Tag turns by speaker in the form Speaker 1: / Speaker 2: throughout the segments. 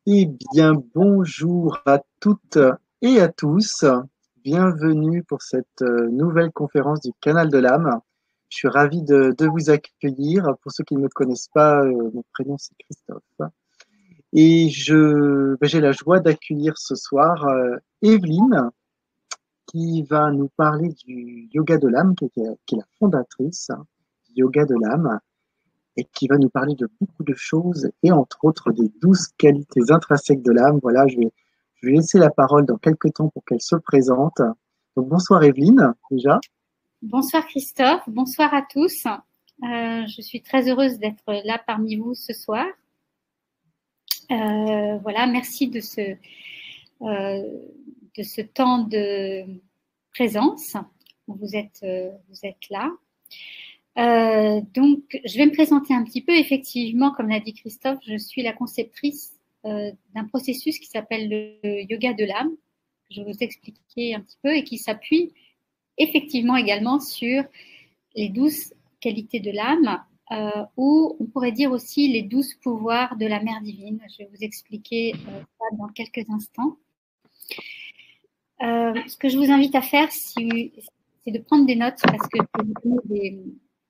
Speaker 1: Eh bien, bonjour à toutes et à tous. Bienvenue pour cette nouvelle conférence du Canal de l'âme. Je suis ravi de vous accueillir. Pour ceux qui ne me connaissent pas, mon prénom c'est Christophe. Et j'ai la joie d'accueillir ce soir Evelyne qui va nous parler du yoga de l'âme, qui est la fondatrice du yoga de l'âme et qui va nous parler de beaucoup de choses et entre autres des 12 qualités intrinsèques de l'âme. Voilà, je vais laisser la parole dans quelques temps pour qu'elle se présente. Donc bonsoir Evelyne, déjà.
Speaker 2: Bonsoir Christophe, bonsoir à tous. Je suis très heureuse d'être là parmi vous ce soir. Voilà, merci de ce temps de présence. Vous êtes là. Donc, je vais me présenter un petit peu. Effectivement, comme l'a dit Christophe, je suis la conceptrice d'un processus qui s'appelle le yoga de l'âme. Je vais vous expliquer un petit peu et qui s'appuie effectivement également sur les 12 qualités de l'âme, ou on pourrait dire aussi les 12 pouvoirs de la mère divine. Je vais vous expliquer ça dans quelques instants. Ce que je vous invite à faire, c'est de prendre des notes parce que je vais vous donner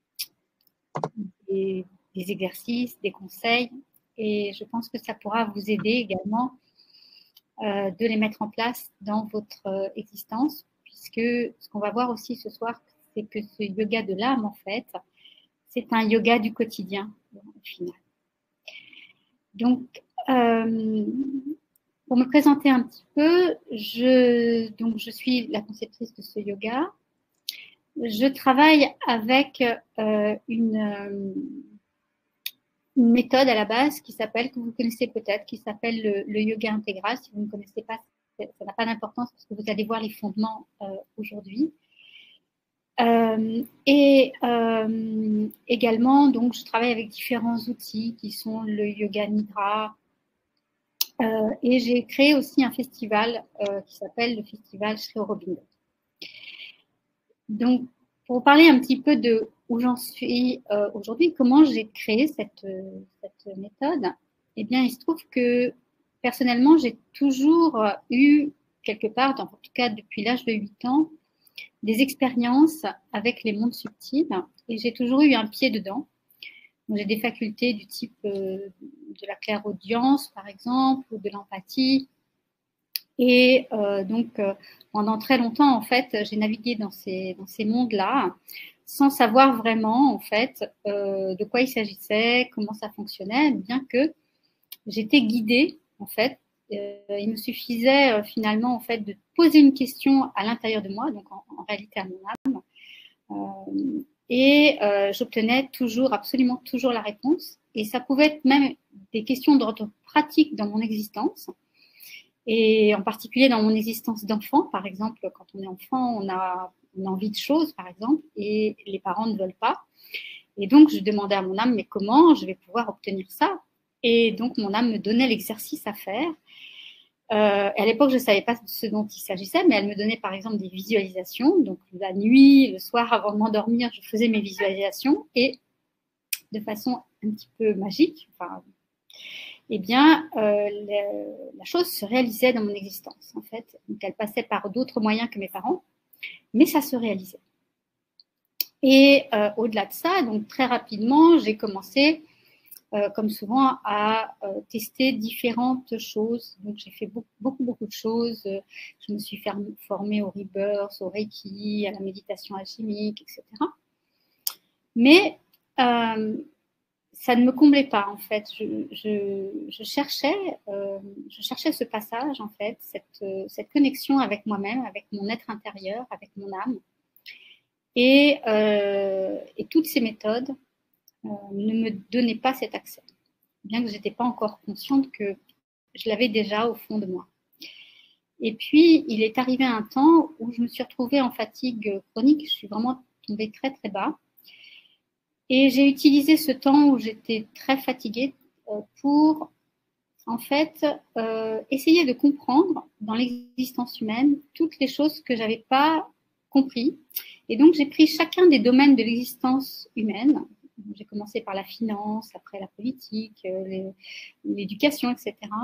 Speaker 2: des exercices, des conseils, et je pense que ça pourra vous aider également de les mettre en place dans votre existence, puisque ce qu'on va voir aussi ce soir, c'est que ce yoga de l'âme, en fait, c'est un yoga du quotidien, au final. Donc, pour me présenter un petit peu, je suis la conceptrice de ce yoga. Je travaille avec une méthode à la base que vous connaissez peut-être, qui s'appelle le yoga intégral. Si vous ne connaissez pas, ça n'a pas d'importance parce que vous allez voir les fondements aujourd'hui. Également, donc, je travaille avec différents outils qui sont le yoga nidra. Et j'ai créé aussi un festival qui s'appelle le festival Sri Aurobindo. Donc, pour vous parler un petit peu de où j'en suis aujourd'hui, comment j'ai créé cette méthode, eh bien, il se trouve que personnellement, j'ai toujours eu quelque part, en tout cas depuis l'âge de 8 ans, des expériences avec les mondes subtils et j'ai toujours eu un pied dedans. J'ai des facultés du type de la clairaudience, par exemple, ou de l'empathie. Et pendant très longtemps, en fait, j'ai navigué dans ces mondes-là sans savoir vraiment, en fait, de quoi il s'agissait, comment ça fonctionnait, bien que j'étais guidée, en fait. Il me suffisait finalement, en fait, de poser une question à l'intérieur de moi, donc en réalité à mon âme, j'obtenais toujours, absolument toujours la réponse. Et ça pouvait être même des questions d'ordre pratique dans mon existence. Et en particulier dans mon existence d'enfant, par exemple, quand on est enfant, on a envie de choses, par exemple, et les parents ne veulent pas. Et donc, je demandais à mon âme, mais comment je vais pouvoir obtenir ça? Et donc, mon âme me donnait l'exercice à faire. À l'époque, je ne savais pas ce dont il s'agissait, mais elle me donnait par exemple des visualisations. Donc, la nuit, le soir, avant de m'endormir, je faisais mes visualisations et de façon un petit peu magique, eh bien, la chose se réalisait dans mon existence, en fait. Donc, elle passait par d'autres moyens que mes parents, mais ça se réalisait. Et au-delà de ça, donc très rapidement, j'ai commencé, comme souvent, à tester différentes choses. Donc, j'ai fait beaucoup de choses. Je me suis formée au Rebirth, au Reiki, à la méditation alchimique, etc. Mais ça ne me comblait pas, en fait. Je cherchais ce passage, en fait, cette connexion avec moi-même, avec mon être intérieur, avec mon âme. Et toutes ces méthodes ne me donnaient pas cet accès, bien que je n'étais pas encore consciente que je l'avais déjà au fond de moi. Et puis, il est arrivé un temps où je me suis retrouvée en fatigue chronique. Je suis vraiment tombée très, très bas. Et j'ai utilisé ce temps où j'étais très fatiguée pour, en fait, essayer de comprendre dans l'existence humaine toutes les choses que je n'avais pas compris. Et donc, j'ai pris chacun des domaines de l'existence humaine. J'ai commencé par la finance, après la politique, l'éducation, etc.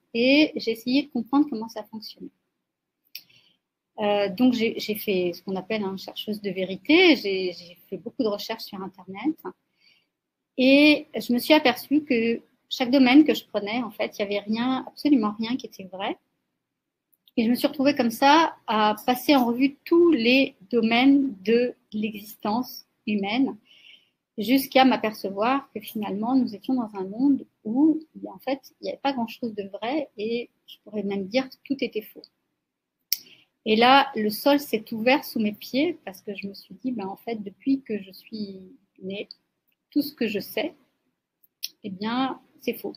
Speaker 2: et j'ai essayé de comprendre comment ça fonctionnait. Donc, j'ai fait ce qu'on appelle chercheuse de vérité. J'ai fait beaucoup de recherches sur Internet. Et je me suis aperçue que chaque domaine que je prenais, en fait, il n'y avait rien, absolument rien qui était vrai. Et je me suis retrouvée comme ça à passer en revue tous les domaines de l'existence humaine jusqu'à m'apercevoir que finalement, nous étions dans un monde où, en fait, il n'y avait pas grand-chose de vrai et je pourrais même dire que tout était faux. Et là, le sol s'est ouvert sous mes pieds parce que je me suis dit, en fait, depuis que je suis née, tout ce que je sais, eh bien, c'est faux.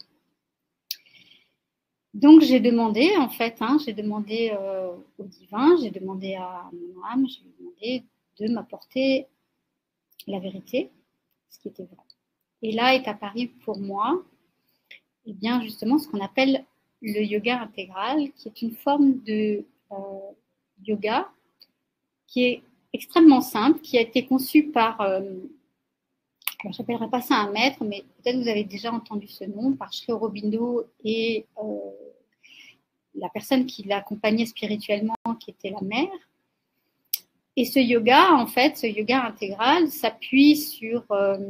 Speaker 2: Donc, j'ai demandé, en fait, j'ai demandé au divin, j'ai demandé à mon âme, j'ai demandé de m'apporter la vérité, ce qui était vrai. Et là est apparu pour moi, eh bien, justement, ce qu'on appelle le yoga intégral, qui est une forme de yoga qui est extrêmement simple, qui a été conçu par, alors je n'appellerai pas ça un maître, mais peut-être vous avez déjà entendu ce nom, par Sri Aurobindo et la personne qui l'accompagnait spirituellement, qui était la mère. Et ce yoga, en fait, ce yoga intégral s'appuie sur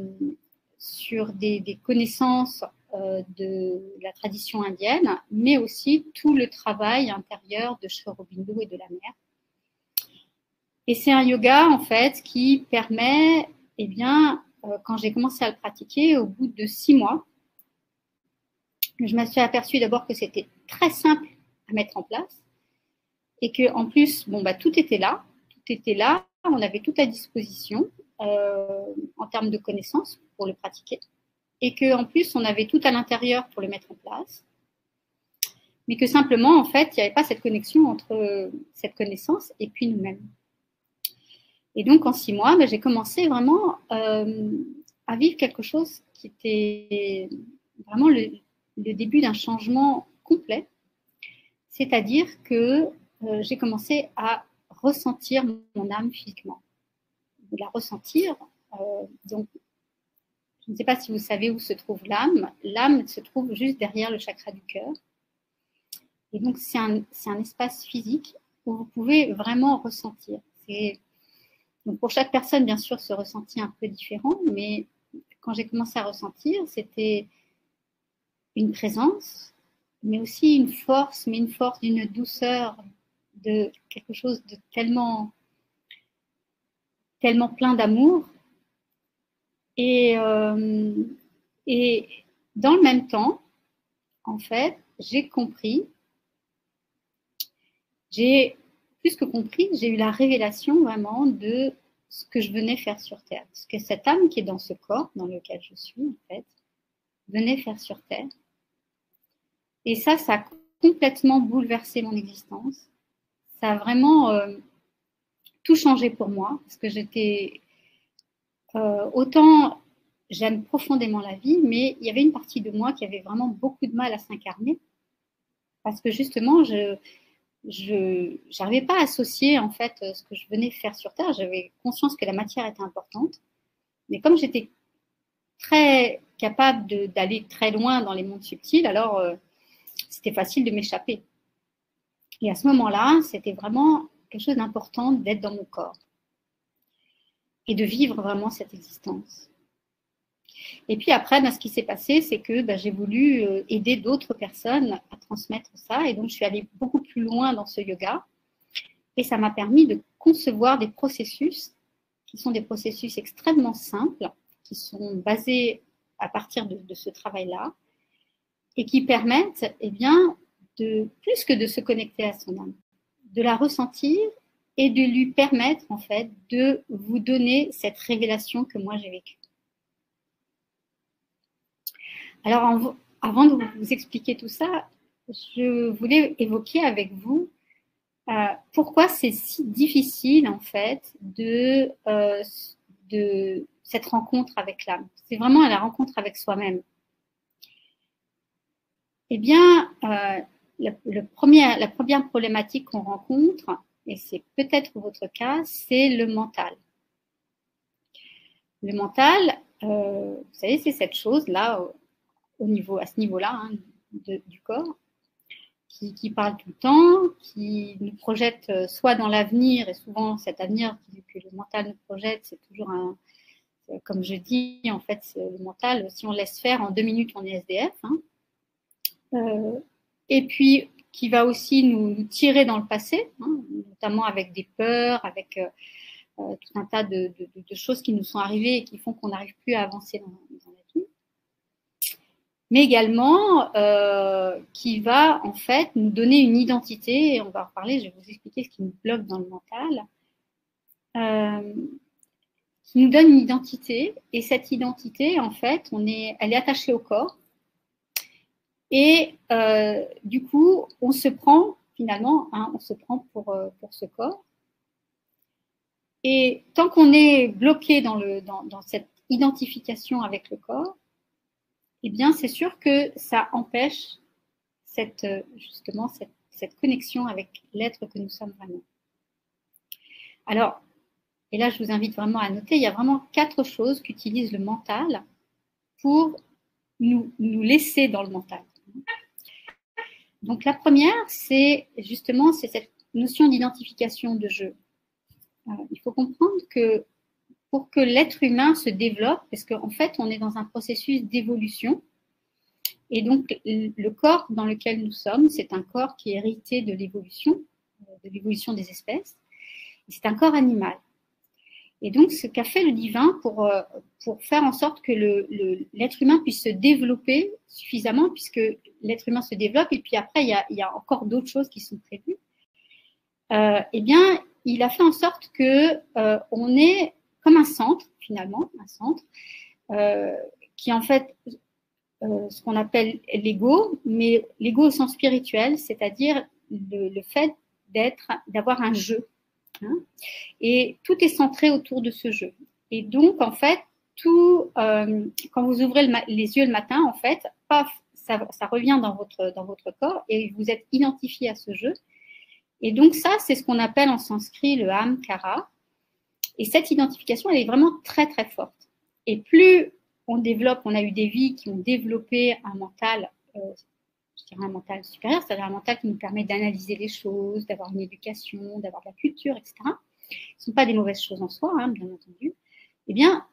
Speaker 2: des connaissances de la tradition indienne, mais aussi tout le travail intérieur de Sri Aurobindo et de la mère. Et c'est un yoga, en fait, qui permet, eh bien, quand j'ai commencé à le pratiquer, au bout de 6 mois, je me suis aperçue d'abord que c'était très simple à mettre en place et qu'en plus, tout était là. Tout était là, on avait tout à disposition en termes de connaissances pour le pratiquer. Et qu'en plus, on avait tout à l'intérieur pour le mettre en place. Mais que simplement, en fait, il n'y avait pas cette connexion entre cette connaissance et puis nous-mêmes. Et donc, en 6 mois, j'ai commencé vraiment à vivre quelque chose qui était vraiment le début d'un changement complet. C'est-à-dire que j'ai commencé à ressentir mon âme physiquement. De la ressentir. Donc, je ne sais pas si vous savez où se trouve l'âme. L'âme se trouve juste derrière le chakra du cœur. Et donc, c'est un espace physique où vous pouvez vraiment ressentir. Donc, pour chaque personne, bien sûr, ce ressenti est un peu différent, mais quand j'ai commencé à ressentir, c'était une présence, mais aussi une force, mais une force d'une douceur, de quelque chose de tellement plein d'amour. Et dans le même temps, en fait, j'ai plus que compris, j'ai eu la révélation vraiment de ce que je venais faire sur Terre. Ce que cette âme qui est dans ce corps dans lequel je suis, en fait, venait faire sur Terre. Et ça a complètement bouleversé mon existence. Ça a vraiment tout changé pour moi, parce que j'étais autant j'aime profondément la vie, mais il y avait une partie de moi qui avait vraiment beaucoup de mal à s'incarner, parce que justement, je n'arrivais pas à associer en fait ce que je venais faire sur Terre. J'avais conscience que la matière était importante, mais comme j'étais très capable d'aller très loin dans les mondes subtils, alors c'était facile de m'échapper. Et à ce moment-là, c'était vraiment quelque chose d'important d'être dans mon corps et de vivre vraiment cette existence. Et puis après, ce qui s'est passé, c'est que j'ai voulu aider d'autres personnes à transmettre ça. Et donc, je suis allée beaucoup plus loin dans ce yoga. Et ça m'a permis de concevoir des processus qui sont des processus extrêmement simples, qui sont basés à partir de ce travail-là et qui permettent, eh bien, plus que de se connecter à son âme, de la ressentir et de lui permettre, en fait, de vous donner cette révélation que moi j'ai vécue. Alors, avant de vous expliquer tout ça, je voulais évoquer avec vous pourquoi c'est si difficile, en fait, de cette rencontre avec l'âme. C'est vraiment la rencontre avec soi-même. Eh bien, la première problématique qu'on rencontre, et c'est peut-être votre cas, c'est le mental. Le mental, vous savez, c'est cette chose-là, à ce niveau-là du corps, qui parle tout le temps, qui nous projette soit dans l'avenir, et souvent cet avenir que le mental nous projette, c'est toujours comme je dis, en fait, le mental, si on laisse faire, en 2 minutes, on est SDF. Et puis, qui va aussi nous tirer dans le passé, notamment avec des peurs, avec tout un tas de choses qui nous sont arrivées et qui font qu'on n'arrive plus à avancer dans la vie. Mais également qui va en fait nous donner une identité, et on va en reparler, je vais vous expliquer ce qui nous bloque dans le mental, qui nous donne une identité, et cette identité, en fait, elle est attachée au corps, et du coup, on se prend finalement, on se prend pour ce corps, et tant qu'on est bloqué dans cette identification avec le corps, eh bien, c'est sûr que ça empêche justement cette connexion avec l'être que nous sommes vraiment. Alors, et là, je vous invite vraiment à noter, il y a vraiment 4 choses qu'utilise le mental pour nous laisser dans le mental. Donc, la première, c'est justement cette notion d'identification de jeu. Il faut comprendre que pour que l'être humain se développe, parce qu'en fait, on est dans un processus d'évolution, et donc le corps dans lequel nous sommes, c'est un corps qui est hérité de l'évolution des espèces, c'est un corps animal. Et donc, ce qu'a fait le divin pour faire en sorte que l'être humain puisse se développer suffisamment, puisque l'être humain se développe, et puis après, il y a encore d'autres choses qui sont prévues, eh bien, il a fait en sorte qu'on est comme un centre, finalement, un centre, qui en fait ce qu'on appelle l'ego, mais l'ego au sens spirituel, c'est-à-dire le fait d'avoir un jeu. Et tout est centré autour de ce jeu. Et donc, en fait, quand vous ouvrez les yeux le matin, en fait, paf, ça revient dans votre corps et vous êtes identifié à ce jeu. Et donc, ça, c'est ce qu'on appelle en sanskrit le Ahamkara. Et cette identification, elle est vraiment très, très forte. Et plus on a eu des vies qui ont développé un mental, je dirais un mental supérieur, c'est-à-dire un mental qui nous permet d'analyser les choses, d'avoir une éducation, d'avoir de la culture, etc. Ce ne sont pas des mauvaises choses en soi, bien entendu. Eh bien,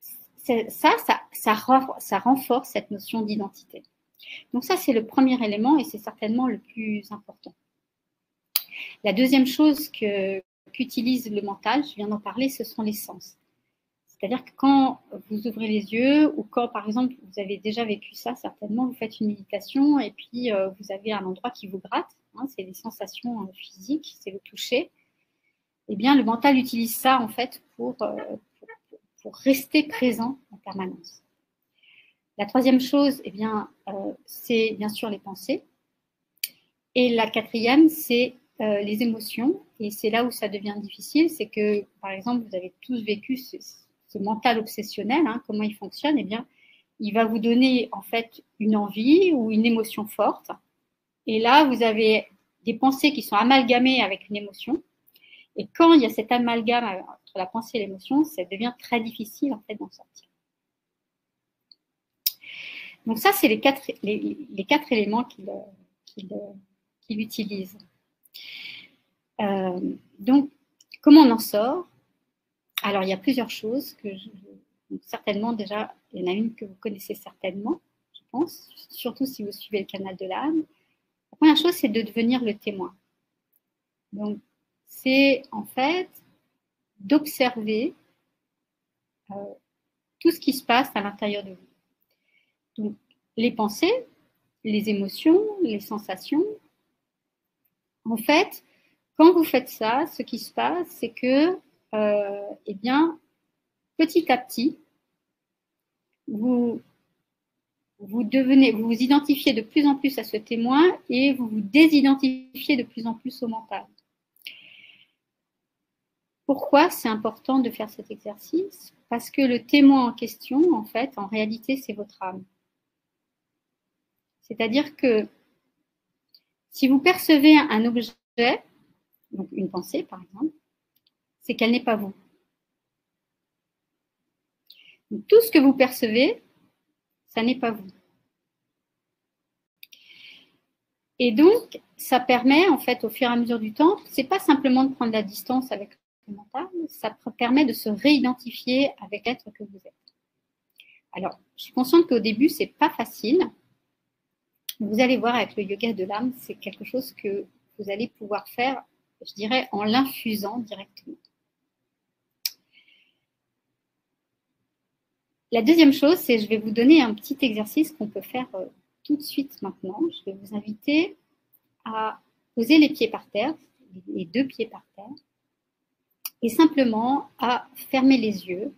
Speaker 2: ça renforce cette notion d'identité. Donc ça, c'est le premier élément et c'est certainement le plus important. La deuxième chose qu'utilise le mental, je viens d'en parler, ce sont les sens. C'est-à-dire que quand vous ouvrez les yeux ou quand, par exemple, vous avez déjà vécu ça, certainement, vous faites une méditation et puis vous avez un endroit qui vous gratte, c'est les sensations physiques, c'est le toucher. Eh bien, le mental utilise ça, en fait, pour rester présent en permanence. La troisième chose, eh bien, c'est bien sûr les pensées. Et la quatrième, c'est les émotions. Et c'est là où ça devient difficile, c'est que, par exemple, vous avez tous vécu ce mental obsessionnel, comment il fonctionne, eh bien, il va vous donner en fait une envie ou une émotion forte. Et là, vous avez des pensées qui sont amalgamées avec une émotion. Et quand il y a cet amalgame entre la pensée et l'émotion, ça devient très difficile en fait d'en sortir. Donc ça, c'est les quatre éléments qu'il utilise. Donc, comment on en sort? Alors, il y a plusieurs choses certainement, déjà, il y en a une que vous connaissez certainement, je pense, surtout si vous suivez le canal de l'âme. La première chose, c'est de devenir le témoin. Donc, c'est en fait d'observer tout ce qui se passe à l'intérieur de vous. Donc, les pensées, les émotions, les sensations. En fait, quand vous faites ça, ce qui se passe, c'est que, eh bien, petit à petit, vous vous identifiez de plus en plus à ce témoin et vous vous désidentifiez de plus en plus au mental. Pourquoi c'est important de faire cet exercice? Parce que le témoin en question, en fait, en réalité, c'est votre âme. C'est-à-dire que si vous percevez un objet, donc une pensée par exemple, c'est qu'elle n'est pas vous. Donc, tout ce que vous percevez, ça n'est pas vous. Et donc, ça permet, en fait, au fur et à mesure du temps, c'est pas simplement de prendre la distance avec le mental, ça permet de se réidentifier avec l'être que vous êtes. Alors, je suis consciente qu'au début, c'est pas facile. Vous allez voir avec le yoga de l'âme, c'est quelque chose que vous allez pouvoir faire, je dirais, en l'infusant directement. La deuxième chose, c'est je vais vous donner un petit exercice qu'on peut faire tout de suite maintenant. Je vais vous inviter à poser les pieds par terre, les deux pieds par terre, et simplement à fermer les yeux.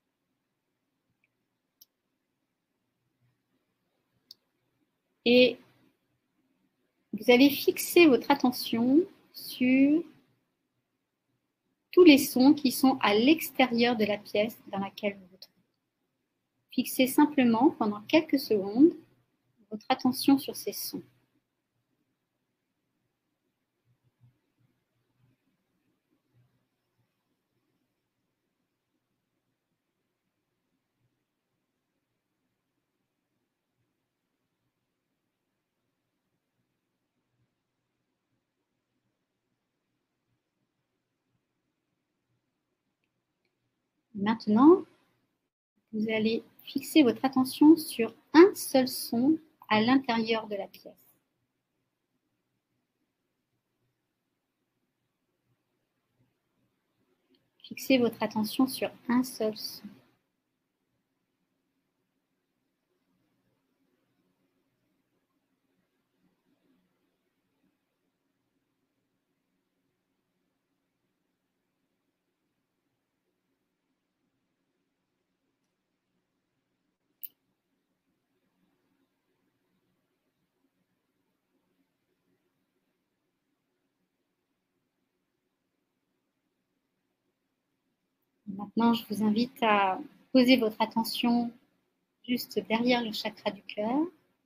Speaker 2: Et vous allez fixer votre attention sur tous les sons qui sont à l'extérieur de la pièce dans laquelle vous vous trouvez. Fixez simplement pendant quelques secondes votre attention sur ces sons. Maintenant, vous allez fixer votre attention sur un seul son à l'intérieur de la pièce. Fixez votre attention sur un seul son. Maintenant, je vous invite à poser votre attention juste derrière le chakra du cœur.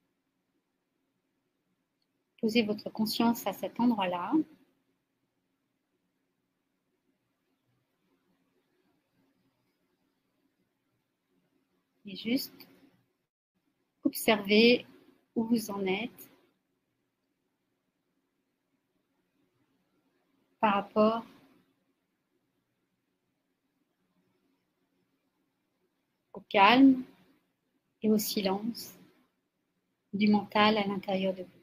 Speaker 2: Posez votre conscience à cet endroit-là. Et juste observez où vous en êtes par rapport au calme et au silence du mental à l'intérieur de vous.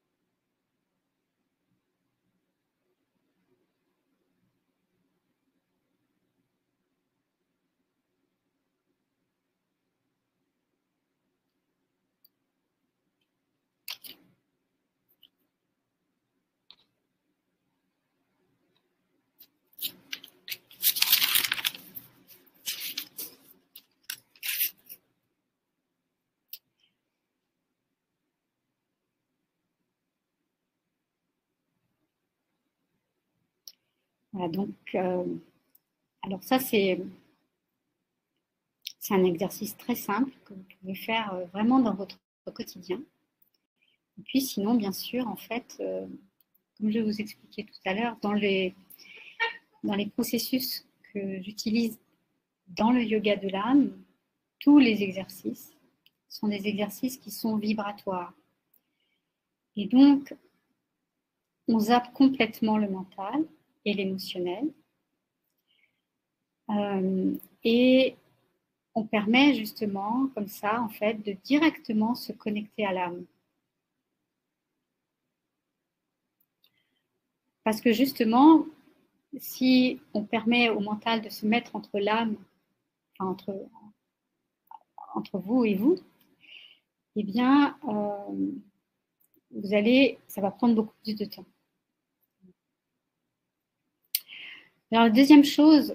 Speaker 2: Voilà, donc, alors ça, c'est un exercice très simple que vous pouvez faire vraiment dans votre quotidien. Et puis sinon, bien sûr, en fait, comme je vous expliquais tout à l'heure, dans les processus que j'utilise dans le yoga de l'âme, tous les exercices sont des exercices qui sont vibratoires. Et donc, on zappe complètement le mental et l'émotionnel. Et on permet justement, comme ça, en fait, de directement se connecter à l'âme. Parce que justement, si on permet au mental de se mettre entre l'âme, enfin entre vous et vous, eh bien, ça va prendre beaucoup plus de temps. Alors, la deuxième chose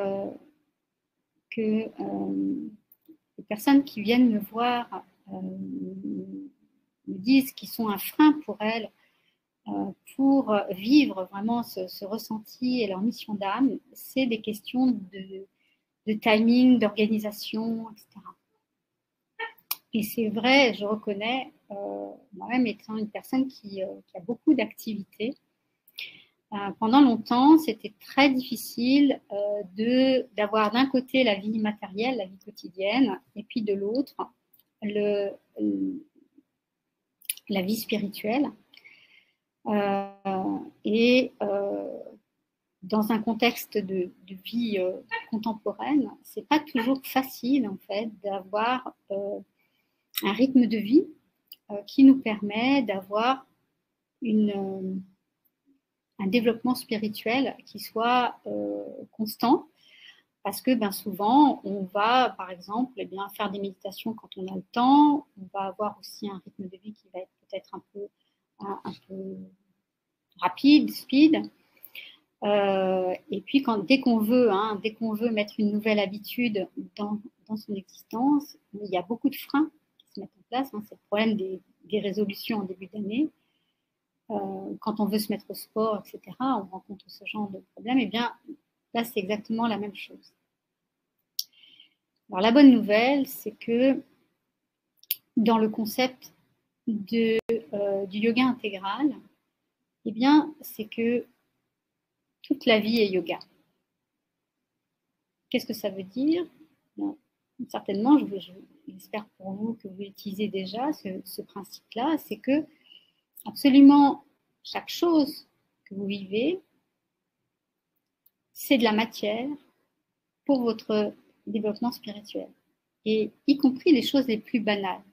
Speaker 2: que les personnes qui viennent me voir me disent qu'ils sont un frein pour elles, pour vivre vraiment ce ressenti et leur mission d'âme, c'est des questions de timing, d'organisation, etc. Et c'est vrai, je reconnais, moi-même étant une personne qui a beaucoup d'activités, pendant longtemps, c'était très difficile d'avoir d'un côté la vie matérielle, la vie quotidienne, et puis de l'autre, la vie spirituelle. Et dans un contexte de vie contemporaine, c'est pas toujours facile en fait d'avoir un rythme de vie qui nous permet d'avoir un développement spirituel qui soit constant, parce que ben, souvent on va par exemple faire des méditations quand on a le temps, on va avoir aussi un rythme de vie qui va être peut-être un peu rapide, speed. Et puis dès qu'on veut mettre une nouvelle habitude dans son existence, il y a beaucoup de freins qui se mettent en place. C'est le problème des résolutions en début d'année. Quand on veut se mettre au sport, etc., on rencontre ce genre de problème. Et bien là, c'est exactement la même chose. Alors la bonne nouvelle, c'est que dans le concept du yoga intégral, eh bien, c'est que toute la vie est yoga. Qu'est-ce que ça veut dire? Bon, certainement, j'espère pour vous que vous utilisez déjà ce principe-là, c'est que absolument chaque chose que vous vivez, c'est de la matière pour votre développement spirituel, et y compris les choses les plus banales.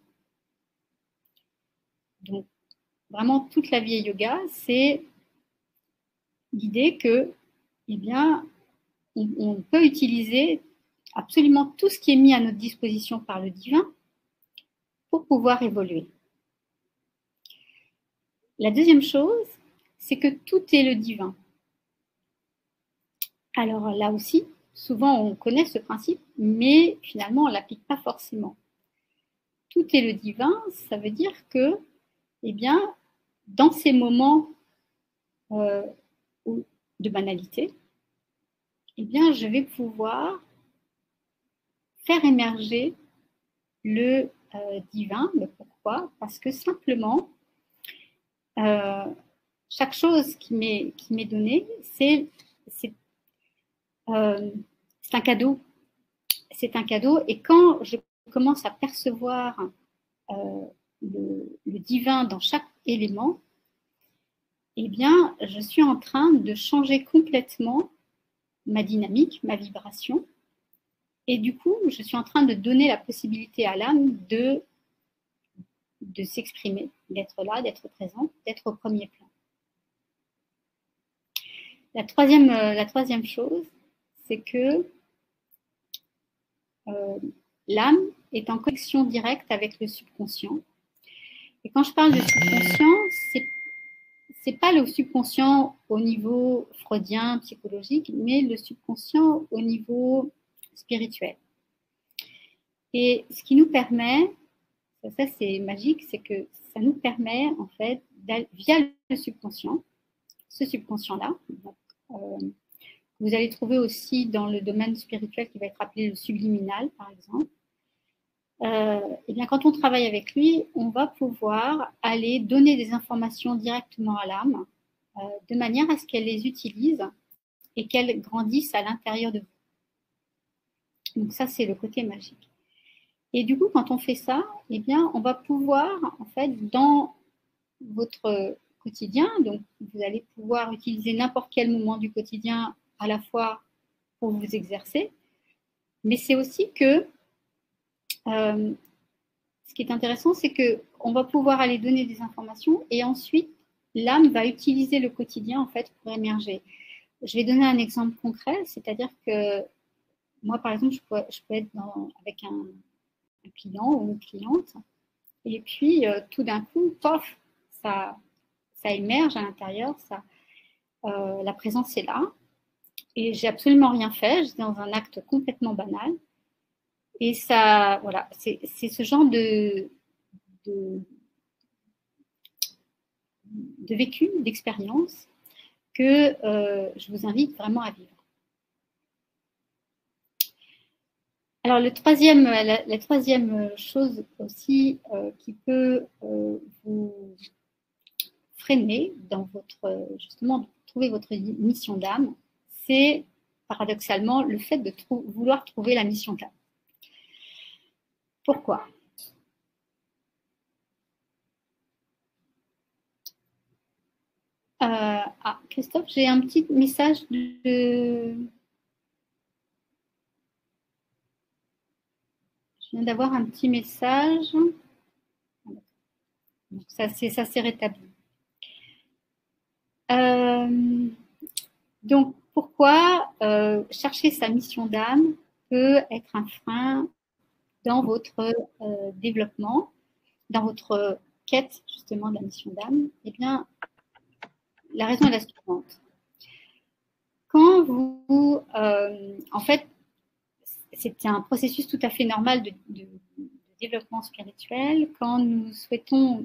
Speaker 2: Donc, vraiment, toute la vie est yoga, c'est l'idée que, eh bien, on peut utiliser absolument tout ce qui est mis à notre disposition par le divin pour pouvoir évoluer. La deuxième chose, c'est que tout est le divin. Alors là aussi, souvent on connaît ce principe, mais finalement on ne l'applique pas forcément. Tout est le divin, ça veut dire que, eh bien, dans ces moments de banalité, eh bien, je vais pouvoir faire émerger le divin. Mais pourquoi? Parce que simplement, chaque chose qui m'est donnée, c'est un cadeau. C'est un cadeau. Et quand je commence à percevoir le divin dans chaque élément, eh bien, je suis en train de changer complètement ma dynamique, ma vibration. Et du coup, je suis en train de donner la possibilité à l'âme de s'exprimer, d'être là, d'être présente, d'être au premier plan. La troisième chose, c'est que l'âme est en connexion directe avec le subconscient. Et quand je parle de subconscient, c'est pas le subconscient au niveau freudien, psychologique, mais le subconscient au niveau spirituel. Et ce qui nous permet, ça c'est magique, c'est que ça nous permet en fait, via le subconscient, ce subconscient-là, vous allez trouver aussi dans le domaine spirituel qui va être appelé le subliminal, par exemple. Et bien, quand on travaille avec lui, on va pouvoir aller donner des informations directement à l'âme, de manière à ce qu'elle les utilise et qu'elles grandissent à l'intérieur de vous. Donc ça, c'est le côté magique. Et du coup, quand on fait ça, eh bien, on va pouvoir, en fait, dans votre quotidien, donc vous allez pouvoir utiliser n'importe quel moment du quotidien à la fois pour vous exercer, mais c'est aussi que ce qui est intéressant, c'est qu'on va pouvoir aller donner des informations et ensuite l'âme va utiliser le quotidien en fait pour émerger. Je vais donner un exemple concret, c'est-à-dire que moi, par exemple, je peux être avec un client ou une cliente et puis tout d'un coup, pof, ça émerge à l'intérieur, la présence est là et j'ai absolument rien fait, j'étais dans un acte complètement banal. Et ça, voilà, c'est ce genre de vécu, d'expérience que je vous invite vraiment à vivre. Alors, la troisième chose aussi qui peut vous freiner dans justement, de trouver votre mission d'âme, c'est paradoxalement le fait de vouloir trouver la mission d'âme. Pourquoi? Christophe, j'ai un petit message de... Je viens d'avoir un petit message. Donc, ça s'est rétabli. Donc, pourquoi chercher sa mission d'âme peut être un frein dans votre développement, dans votre quête justement de la mission d'âme? Eh bien, la raison est la suivante. Quand vous, en fait, c'est un processus tout à fait normal de développement spirituel. Quand nous souhaitons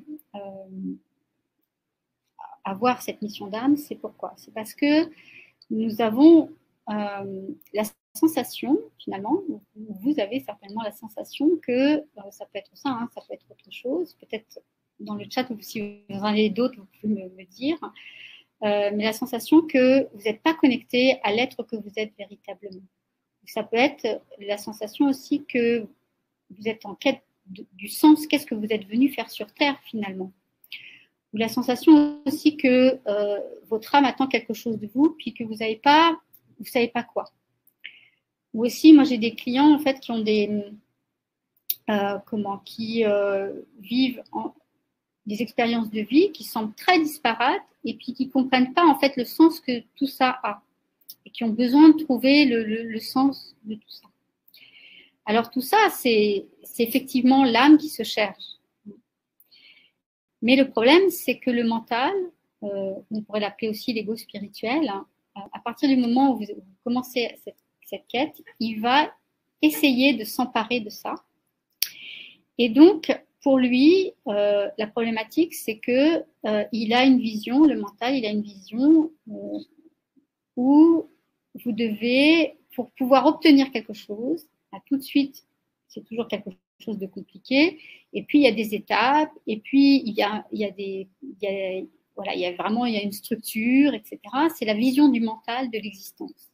Speaker 2: avoir cette mission d'âme, c'est pourquoi? C'est parce que nous avons la sensation, finalement, vous avez certainement la sensation que ça peut être ça, hein, ça peut être autre chose. Peut-être dans le chat, si vous en avez d'autres, vous pouvez me dire. Mais la sensation que vous n'êtes pas connecté à l'être que vous êtes véritablement. Ça peut être la sensation aussi que vous êtes en quête du sens, qu'est-ce que vous êtes venu faire sur Terre finalement. Ou la sensation aussi que votre âme attend quelque chose de vous, puis que vous savez pas quoi. Ou aussi, moi j'ai des clients en fait qui ont des vivent des expériences de vie qui semblent très disparates et puis qui comprennent pas en fait le sens que tout ça a et qui ont besoin de trouver le sens de tout ça. Alors tout ça, c'est effectivement l'âme qui se cherche. Mais le problème, c'est que le mental, on pourrait l'appeler aussi l'ego spirituel, hein, à partir du moment où vous commencez cette quête, il va essayer de s'emparer de ça. Et donc, pour lui, la problématique, c'est que il a une vision, le mental, il a une vision où vous devez, pour pouvoir obtenir quelque chose, tout de suite, c'est toujours quelque chose de compliqué. Et puis, il y a des étapes, et puis, il y a une structure, etc. C'est la vision du mental de l'existence.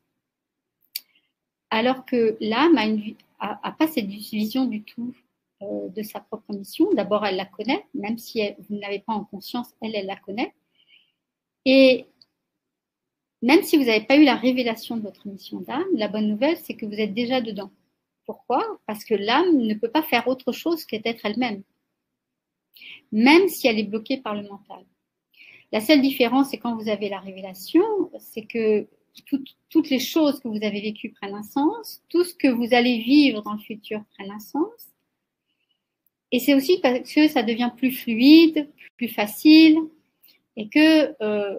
Speaker 2: Alors que l'âme a pas cette vision du tout de sa propre mission. D'abord, elle la connaît, même si vous ne l'avez pas en conscience, elle la connaît. Et même si vous n'avez pas eu la révélation de votre mission d'âme, la bonne nouvelle, c'est que vous êtes déjà dedans. Pourquoi? Parce que l'âme ne peut pas faire autre chose qu'être elle-même, même si elle est bloquée par le mental. La seule différence, c'est quand vous avez la révélation, c'est que toutes les choses que vous avez vécues prennent un sens, tout ce que vous allez vivre dans le futur prenne un sens. Et c'est aussi parce que ça devient plus fluide, plus facile, et que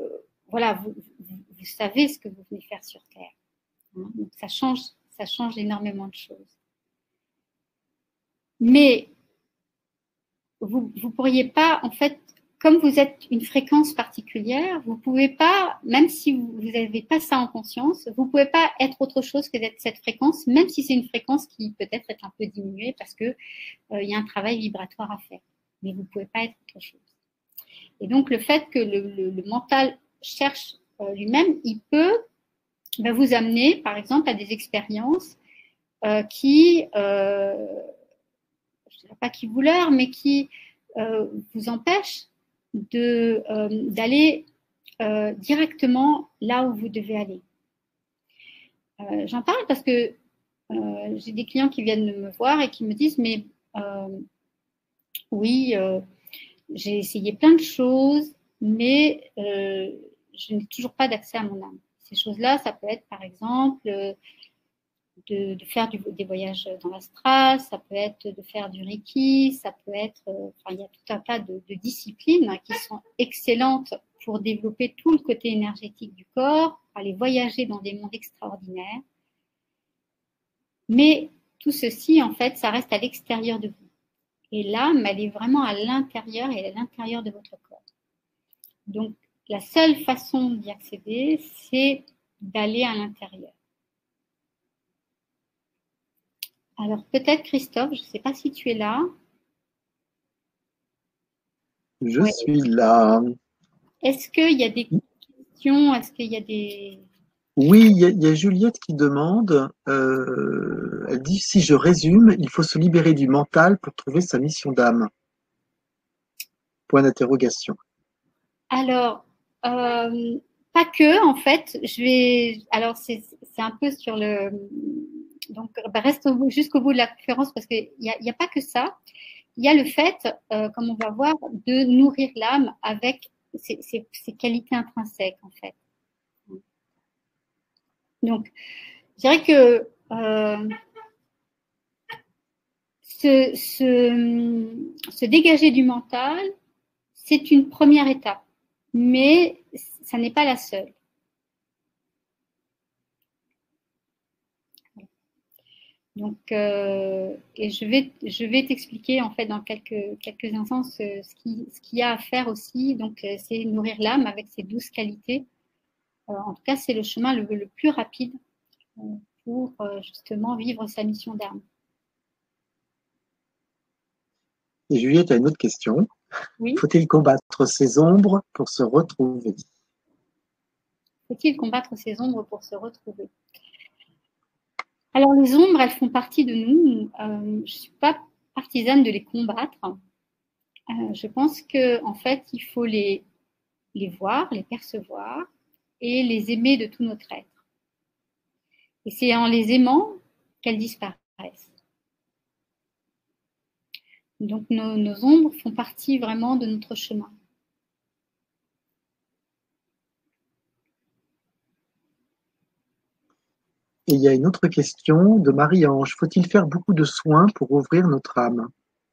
Speaker 2: vous savez ce que vous venez faire sur Terre. Donc ça change énormément de choses. Mais vous ne pourriez pas, en fait, comme vous êtes une fréquence particulière, vous ne pouvez pas, même si vous n'avez pas ça en conscience, vous ne pouvez pas être autre chose que d'être cette fréquence, même si c'est une fréquence qui peut-être est un peu diminuée parce qu'il y a un travail vibratoire à faire. Mais vous ne pouvez pas être autre chose. Et donc, le fait que le mental cherche lui-même, il peut vous amener, par exemple, à des expériences qui, je ne dirais pas qui vous leurrent, mais qui vous empêchent d'aller directement là où vous devez aller. J'en parle parce que j'ai des clients qui viennent me voir et qui me disent mais oui, j'ai essayé plein de choses, mais je n'ai toujours pas d'accès à mon âme. Ces choses-là, ça peut être par exemple de faire des voyages dans l'astral, ça peut être de faire du Reiki, ça peut être, il y a tout un tas de disciplines qui sont excellentes pour développer tout le côté énergétique du corps, aller voyager dans des mondes extraordinaires. Mais tout ceci, en fait, ça reste à l'extérieur de vous. Et l'âme, elle est vraiment à l'intérieur et à l'intérieur de votre corps. Donc, la seule façon d'y accéder, c'est d'aller à l'intérieur. Alors, peut-être, Christophe, je ne sais pas si tu es là.
Speaker 1: Je suis là.
Speaker 2: Est-ce qu'il y a des questions? Est-ce qu'il y a des...
Speaker 1: Oui, il y a Juliette qui demande, elle dit, si je résume, il faut se libérer du mental pour trouver sa mission d'âme. Point d'interrogation.
Speaker 2: Alors, pas que, en fait. Alors, c'est un peu sur le. Donc, reste jusqu'au bout de la conférence parce qu'il n'y a pas que ça. Il y a le fait, comme on va voir, de nourrir l'âme avec ses qualités intrinsèques, en fait. Donc, je dirais que se dégager du mental, c'est une première étape, mais ça n'est pas la seule. Donc, et je vais t'expliquer en fait dans quelques instants ce qu'il y a à faire aussi. Donc, c'est nourrir l'âme avec ses 12 qualités. En tout cas, c'est le chemin le plus rapide pour justement vivre sa mission d'âme.
Speaker 1: Et Juliette a une autre question.
Speaker 2: Oui.
Speaker 1: Faut-il combattre ses ombres pour se retrouver?
Speaker 2: Faut-il combattre ses ombres pour se retrouver? Alors, les ombres, elles font partie de nous. Je ne suis pas partisane de les combattre. Je pense qu'en fait, il faut les voir, les percevoir et les aimer de tout notre être. Et c'est en les aimant qu'elles disparaissent. Donc, nos ombres font partie vraiment de notre chemin.
Speaker 1: Et il y a une autre question de Marie-Ange. Faut-il faire beaucoup de soins pour ouvrir notre âme?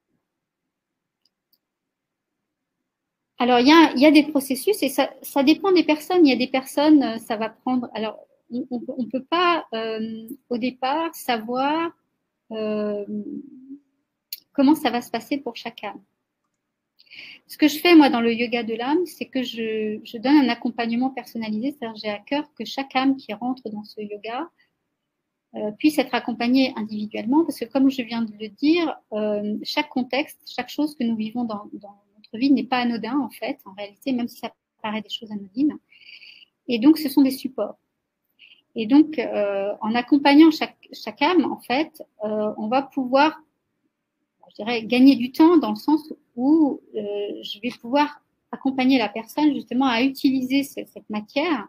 Speaker 2: Alors, il y a des processus et ça dépend des personnes. Il y a des personnes, ça va prendre. Alors, on ne peut pas, au départ, savoir comment ça va se passer pour chaque âme. Ce que je fais, moi, dans le yoga de l'âme, c'est que je donne un accompagnement personnalisé. C'est-à-dire, j'ai à cœur que chaque âme qui rentre dans ce yoga puisse être accompagnée individuellement. Parce que, comme je viens de le dire, chaque contexte, chaque chose que nous vivons dans notre vie n'est pas anodin, en fait, en réalité, même si ça paraît des choses anodines. Et donc, ce sont des supports. Et donc, en accompagnant chaque âme, en fait, on va pouvoir, je dirais, gagner du temps dans le sens où je vais pouvoir accompagner la personne justement à utiliser cette matière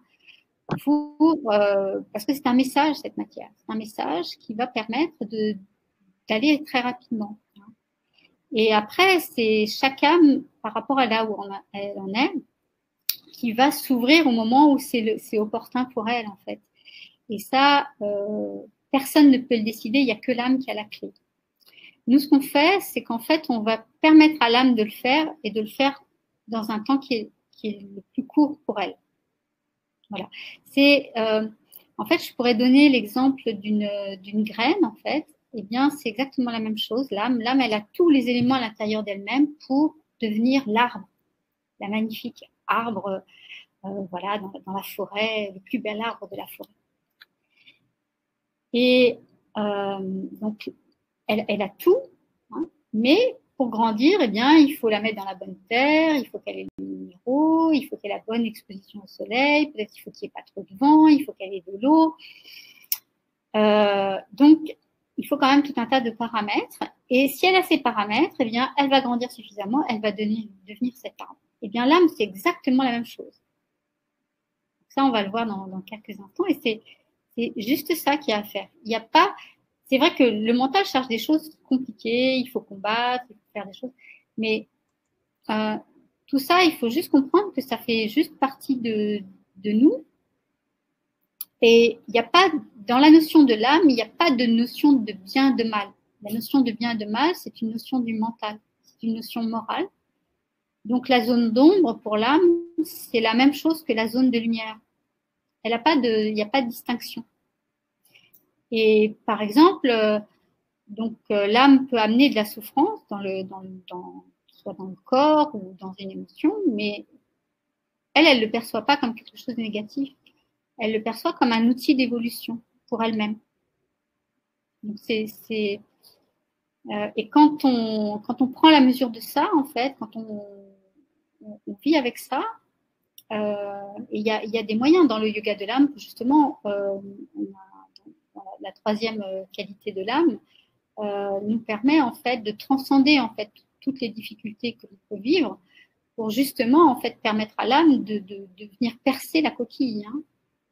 Speaker 2: parce que c'est un message, cette matière. C'est un message qui va permettre d'aller très rapidement. Et après, c'est chaque âme, par rapport à là où elle en est, qui va s'ouvrir au moment où c'est opportun pour elle, en fait. Et ça, personne ne peut le décider, il n'y a que l'âme qui a la clé. Nous, ce qu'on fait, c'est qu'en fait, on va permettre à l'âme de le faire et de le faire dans un temps qui est le plus court pour elle. Voilà. En fait, je pourrais donner l'exemple d'une graine, en fait. Eh bien, c'est exactement la même chose. L'âme, elle a tous les éléments à l'intérieur d'elle-même pour devenir l'arbre, la magnifique arbre, voilà, dans la forêt, le plus bel arbre de la forêt. Et donc, elle a tout, hein, mais pour grandir, eh bien, il faut la mettre dans la bonne terre, il faut qu'elle ait le minéraux, il faut qu'elle ait la bonne exposition au soleil, peut-être qu'il faut qu'il n'y ait pas trop de vent, il faut qu'elle ait de l'eau. Donc, il faut quand même tout un tas de paramètres. Et si elle a ces paramètres, eh bien, elle va grandir suffisamment, elle va devenir cet arbre. Eh bien, l'âme, c'est exactement la même chose. Ça, on va le voir dans quelques instants. Et c'est juste ça qu'il y a à faire. Il n'y a pas. C'est vrai que le mental cherche des choses compliquées, il faut combattre, il faut faire des choses. Mais tout ça, il faut juste comprendre que ça fait juste partie de nous. Et il n'y a pas, dans la notion de l'âme, il n'y a pas de notion de bien, de mal. La notion de bien et de mal, c'est une notion du mental, c'est une notion morale. Donc la zone d'ombre pour l'âme, c'est la même chose que la zone de lumière. Il n'y a pas de distinction. Et par exemple, l'âme peut amener de la souffrance soit dans le corps ou dans une émotion, mais elle ne le perçoit pas comme quelque chose de négatif. Elle le perçoit comme un outil d'évolution pour elle-même. Donc et quand on prend la mesure de ça, en fait, quand on vit avec ça, il y a des moyens dans le yoga de l'âme pour justement, la troisième qualité de l'âme, nous permet en fait de transcender en fait toutes les difficultés que l'on peut vivre pour justement en fait permettre à l'âme de venir percer la coquille. Hein.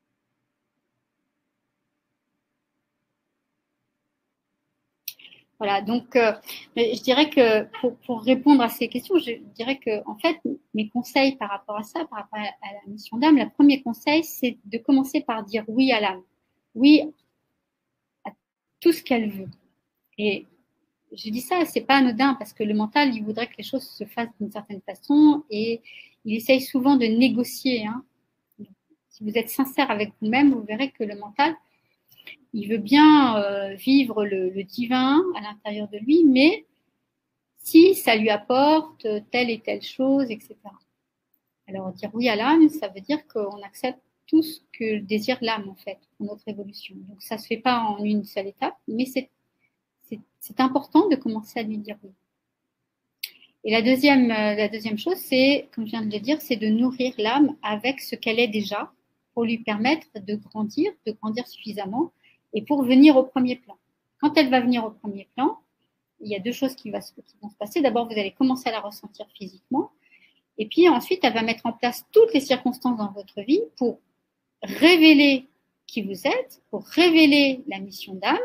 Speaker 2: Voilà, donc je dirais que pour répondre à ces questions, je dirais que en fait mes conseils par rapport à ça, par rapport à la mission d'âme, le premier conseil c'est de commencer par dire oui à l'âme, oui à tout ce qu'elle veut. Et je dis ça, c'est pas anodin parce que le mental, il voudrait que les choses se fassent d'une certaine façon et il essaye souvent de négocier. Hein. Si vous êtes sincère avec vous-même, vous verrez que le mental, il veut bien vivre le divin à l'intérieur de lui, mais si ça lui apporte telle et telle chose, etc. Alors dire oui à l'âme, ça veut dire qu'on accepte tout ce que désire l'âme en fait pour notre évolution. Donc ça se fait pas en une seule étape, mais c'est important de commencer à lui dire oui. Et la deuxième chose, c'est, comme je viens de le dire, c'est de nourrir l'âme avec ce qu'elle est déjà pour lui permettre de grandir suffisamment et pour venir au premier plan. Quand elle va venir au premier plan, il y a deux choses qui vont se passer. D'abord, vous allez commencer à la ressentir physiquement. Et puis ensuite, elle va mettre en place toutes les circonstances dans votre vie pour révéler qui vous êtes, pour révéler la mission d'âme.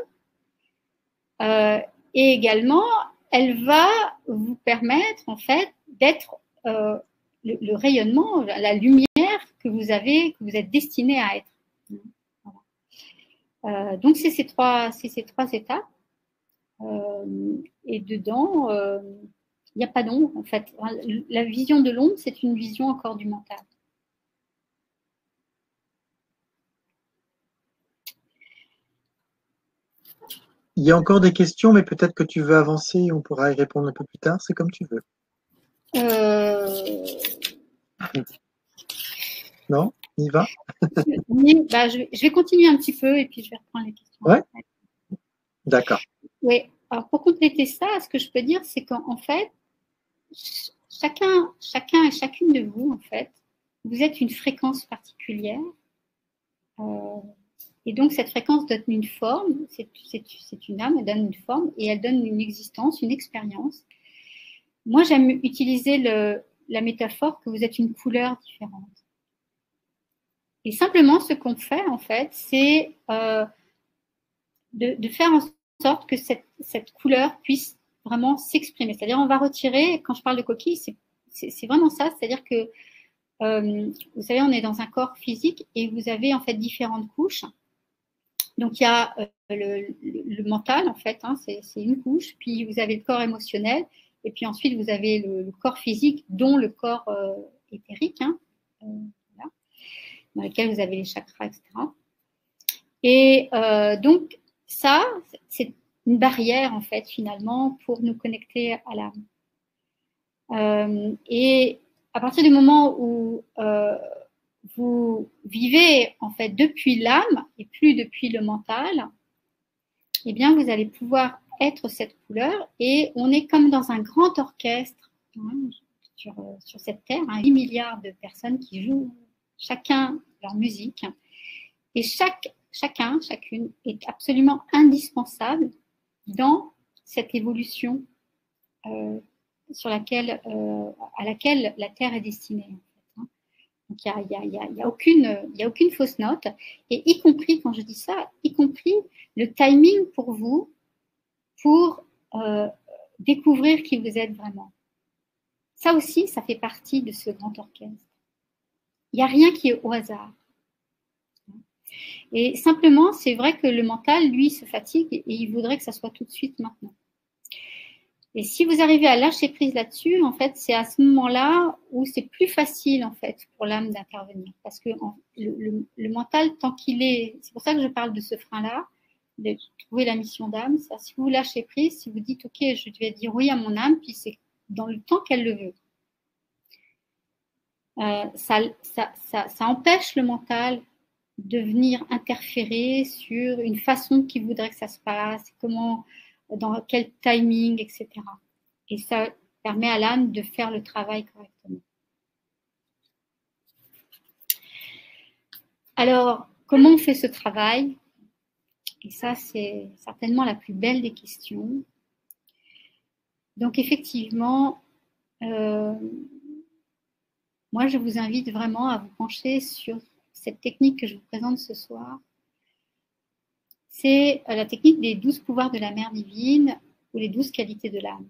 Speaker 2: Et également, elle va vous permettre en fait d'être le rayonnement, la lumière que vous êtes destiné à être. Voilà. Donc c'est ces trois étapes. Et dedans, il n'y a pas d'ombre en fait. La vision de l'ombre, c'est une vision encore du mental.
Speaker 1: Il y a encore des questions, mais peut-être que tu veux avancer et on pourra y répondre un peu plus tard. C'est comme tu veux. Non, on y va.
Speaker 2: Bah, je vais continuer un petit peu et puis je vais reprendre les questions.
Speaker 1: Ouais. D'accord.
Speaker 2: Oui. Alors pour compléter ça, ce que je peux dire, c'est qu'en fait, chacun et chacune de vous, en fait, vous êtes une fréquence particulière. Et donc, cette fréquence donne une forme, c'est une âme, elle donne une forme et elle donne une existence, une expérience. Moi, j'aime utiliser la métaphore que vous êtes une couleur différente. Et simplement, ce qu'on fait, en fait, c'est de faire en sorte que cette couleur puisse vraiment s'exprimer. C'est-à-dire, on va retirer, quand je parle de coquille, c'est vraiment ça, c'est-à-dire que, vous savez, on est dans un corps physique et vous avez en fait différentes couches. Donc, il y a le mental, en fait, hein, c'est une couche, puis vous avez le corps émotionnel, et puis ensuite, vous avez le corps physique, dont le corps éthérique, hein, voilà, dans lequel vous avez les chakras, etc. Et donc, ça, c'est une barrière, en fait, finalement, pour nous connecter à l'âme. Et à partir du moment où vous vivez en fait depuis l'âme et plus depuis le mental, eh bien vous allez pouvoir être cette couleur et on est comme dans un grand orchestre hein, sur cette terre, 8 milliards de personnes qui jouent chacun leur musique et chacune est absolument indispensable dans cette évolution à laquelle la Terre est destinée. Donc, il y a aucune fausse note. Et y compris, quand je dis ça, y compris le timing pour vous, pour découvrir qui vous êtes vraiment. Ça aussi, ça fait partie de ce grand orchestre. Il n'y a rien qui est au hasard. Et simplement, c'est vrai que le mental, lui, se fatigue et il voudrait que ça soit tout de suite maintenant. Et si vous arrivez à lâcher prise là-dessus, en fait, c'est à ce moment-là où c'est plus facile, en fait, pour l'âme d'intervenir. Parce que le mental, tant qu'il est... C'est pour ça que je parle de ce frein-là, de trouver la mission d'âme. Si vous lâchez prise, si vous dites, OK, je vais dire oui à mon âme, puis c'est dans le temps qu'elle le veut. Ça empêche le mental de venir interférer sur une façon qu'il voudrait que ça se passe, comment... dans quel timing, etc. Et ça permet à l'âme de faire le travail correctement. Alors, comment on fait ce travail? Et ça, c'est certainement la plus belle des questions. Donc, effectivement, moi, je vous invite vraiment à vous pencher sur cette technique que je vous présente ce soir. C'est la technique des 12 pouvoirs de la mère divine ou les 12 qualités de l'âme.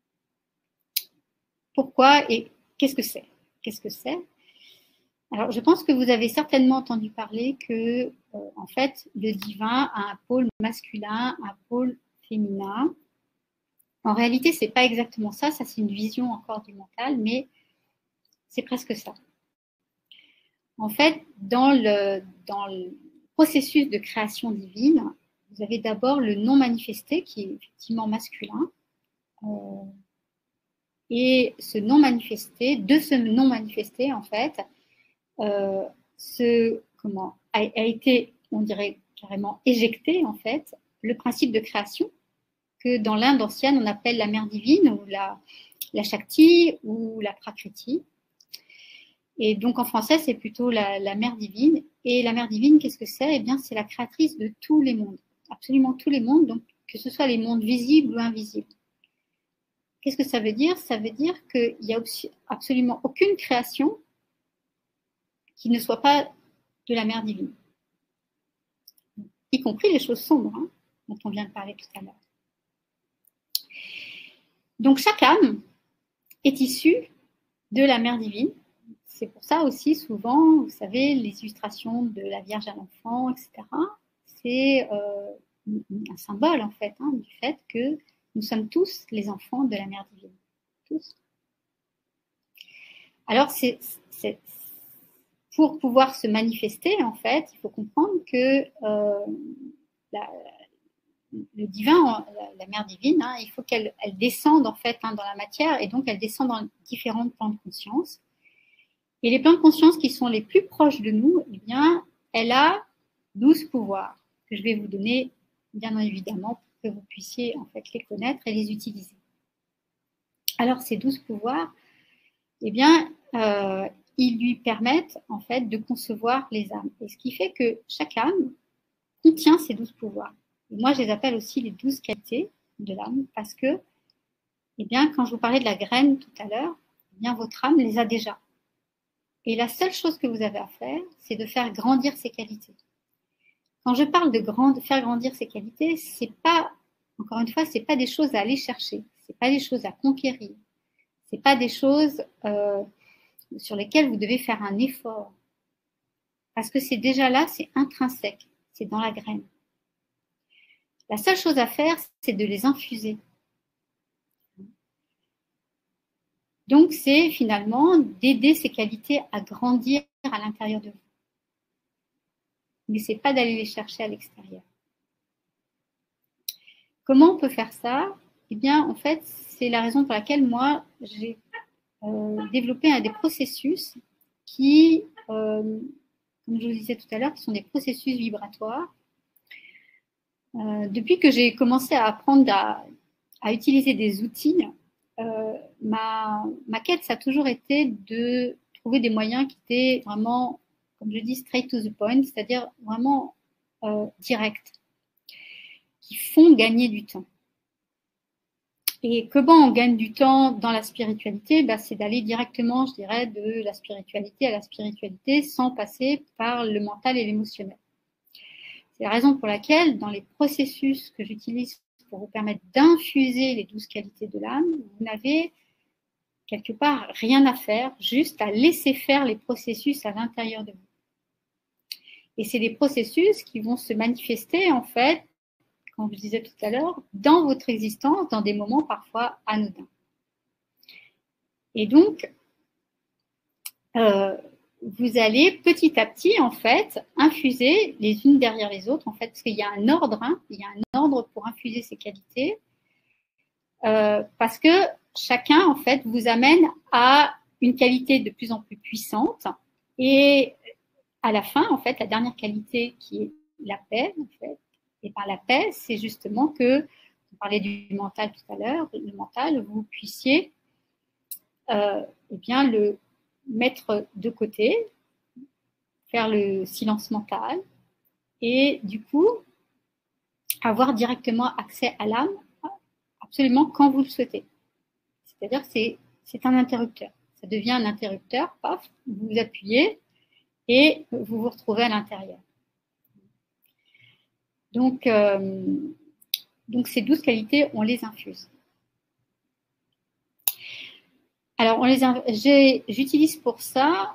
Speaker 2: Pourquoi et qu'est-ce que c'est? Qu'est-ce que c'est? Alors, je pense que vous avez certainement entendu parler que, en fait, le divin a un pôle masculin, un pôle féminin. En réalité, c'est pas exactement ça. Ça, c'est une vision encore du mental, mais c'est presque ça. En fait, dans le processus de création divine, vous avez d'abord le non manifesté qui est effectivement masculin. Et ce non manifesté, de ce non manifesté, en fait, a été, on dirait carrément éjecté, en fait, le principe de création que dans l'Inde ancienne, on appelle la mère divine ou la Shakti ou la Prakriti. Et donc en français, c'est plutôt la mère divine. Et la mère divine, qu'est-ce que c'est? Eh bien, c'est la créatrice de tous les mondes, absolument tous les mondes, donc que ce soit les mondes visibles ou invisibles. Qu'est-ce que ça veut dire? Ça veut dire qu'il n'y a absolument aucune création qui ne soit pas de la mère divine, y compris les choses sombres, hein, dont on vient de parler tout à l'heure. Donc chaque âme est issue de la mère divine. C'est pour ça aussi, souvent, vous savez, les illustrations de la Vierge à l'enfant, etc., c'est un symbole, en fait, hein, du fait que nous sommes tous les enfants de la mère divine. Tous. Alors, pour pouvoir se manifester, en fait, il faut comprendre que le divin, la mère divine, hein, il faut qu'elle descende, en fait, hein, dans la matière, et donc elle descend dans différents plans de conscience. Et les plans de conscience qui sont les plus proches de nous, eh bien, elle a 12 pouvoirs que je vais vous donner, bien évidemment, pour que vous puissiez en fait les connaître et les utiliser. Alors, ces 12 pouvoirs, eh bien, ils lui permettent en fait de concevoir les âmes. Et ce qui fait que chaque âme contient ces 12 pouvoirs. Et moi, je les appelle aussi les 12 qualités de l'âme parce que, eh bien, quand je vous parlais de la graine tout à l'heure, eh bien, votre âme les a déjà. Et la seule chose que vous avez à faire, c'est de faire grandir ces qualités. Quand je parle de faire grandir ces qualités, c'est pas, encore une fois, c'est pas des choses à aller chercher, c'est pas des choses à conquérir, c'est pas des choses sur lesquelles vous devez faire un effort, parce que c'est déjà là, c'est intrinsèque, c'est dans la graine. La seule chose à faire, c'est de les infuser. Donc, c'est finalement d'aider ces qualités à grandir à l'intérieur de vous. Mais ce n'est pas d'aller les chercher à l'extérieur. Comment on peut faire ça? Eh bien, en fait, c'est la raison pour laquelle moi, j'ai développé un des processus qui, comme je vous disais tout à l'heure, qui sont des processus vibratoires. Depuis que j'ai commencé à apprendre à utiliser des outils, ma quête, ça a toujours été de trouver des moyens qui étaient vraiment, comme je dis, straight to the point, c'est-à-dire vraiment directs, qui font gagner du temps. Et comment on gagne du temps dans la spiritualité? C'est d'aller directement, je dirais, de la spiritualité à la spiritualité sans passer par le mental et l'émotionnel. C'est la raison pour laquelle, dans les processus que j'utilise pour vous permettre d'infuser les 12 qualités de l'âme, vous n'avez quelque part rien à faire, juste à laisser faire les processus à l'intérieur de vous. Et c'est des processus qui vont se manifester, en fait, comme je disais tout à l'heure, dans votre existence, dans des moments parfois anodins. Et donc, vous allez petit à petit, en fait, infuser les unes derrière les autres, en fait, parce qu'il y a un ordre, hein, il y a un ordre pour infuser ces qualités, parce que chacun, en fait, vous amène à une qualité de plus en plus puissante, et à la fin, en fait, la dernière qualité qui est la paix, en fait, et par la paix, c'est justement que, on parlait du mental tout à l'heure, le mental, vous puissiez eh bien, le mettre de côté, faire le silence mental et du coup, avoir directement accès à l'âme absolument quand vous le souhaitez. C'est-à-dire que c'est un interrupteur. Ça devient un interrupteur, paf, vous appuyez et vous vous retrouvez à l'intérieur. Donc ces 12 qualités, on les infuse. Alors, j'utilise pour ça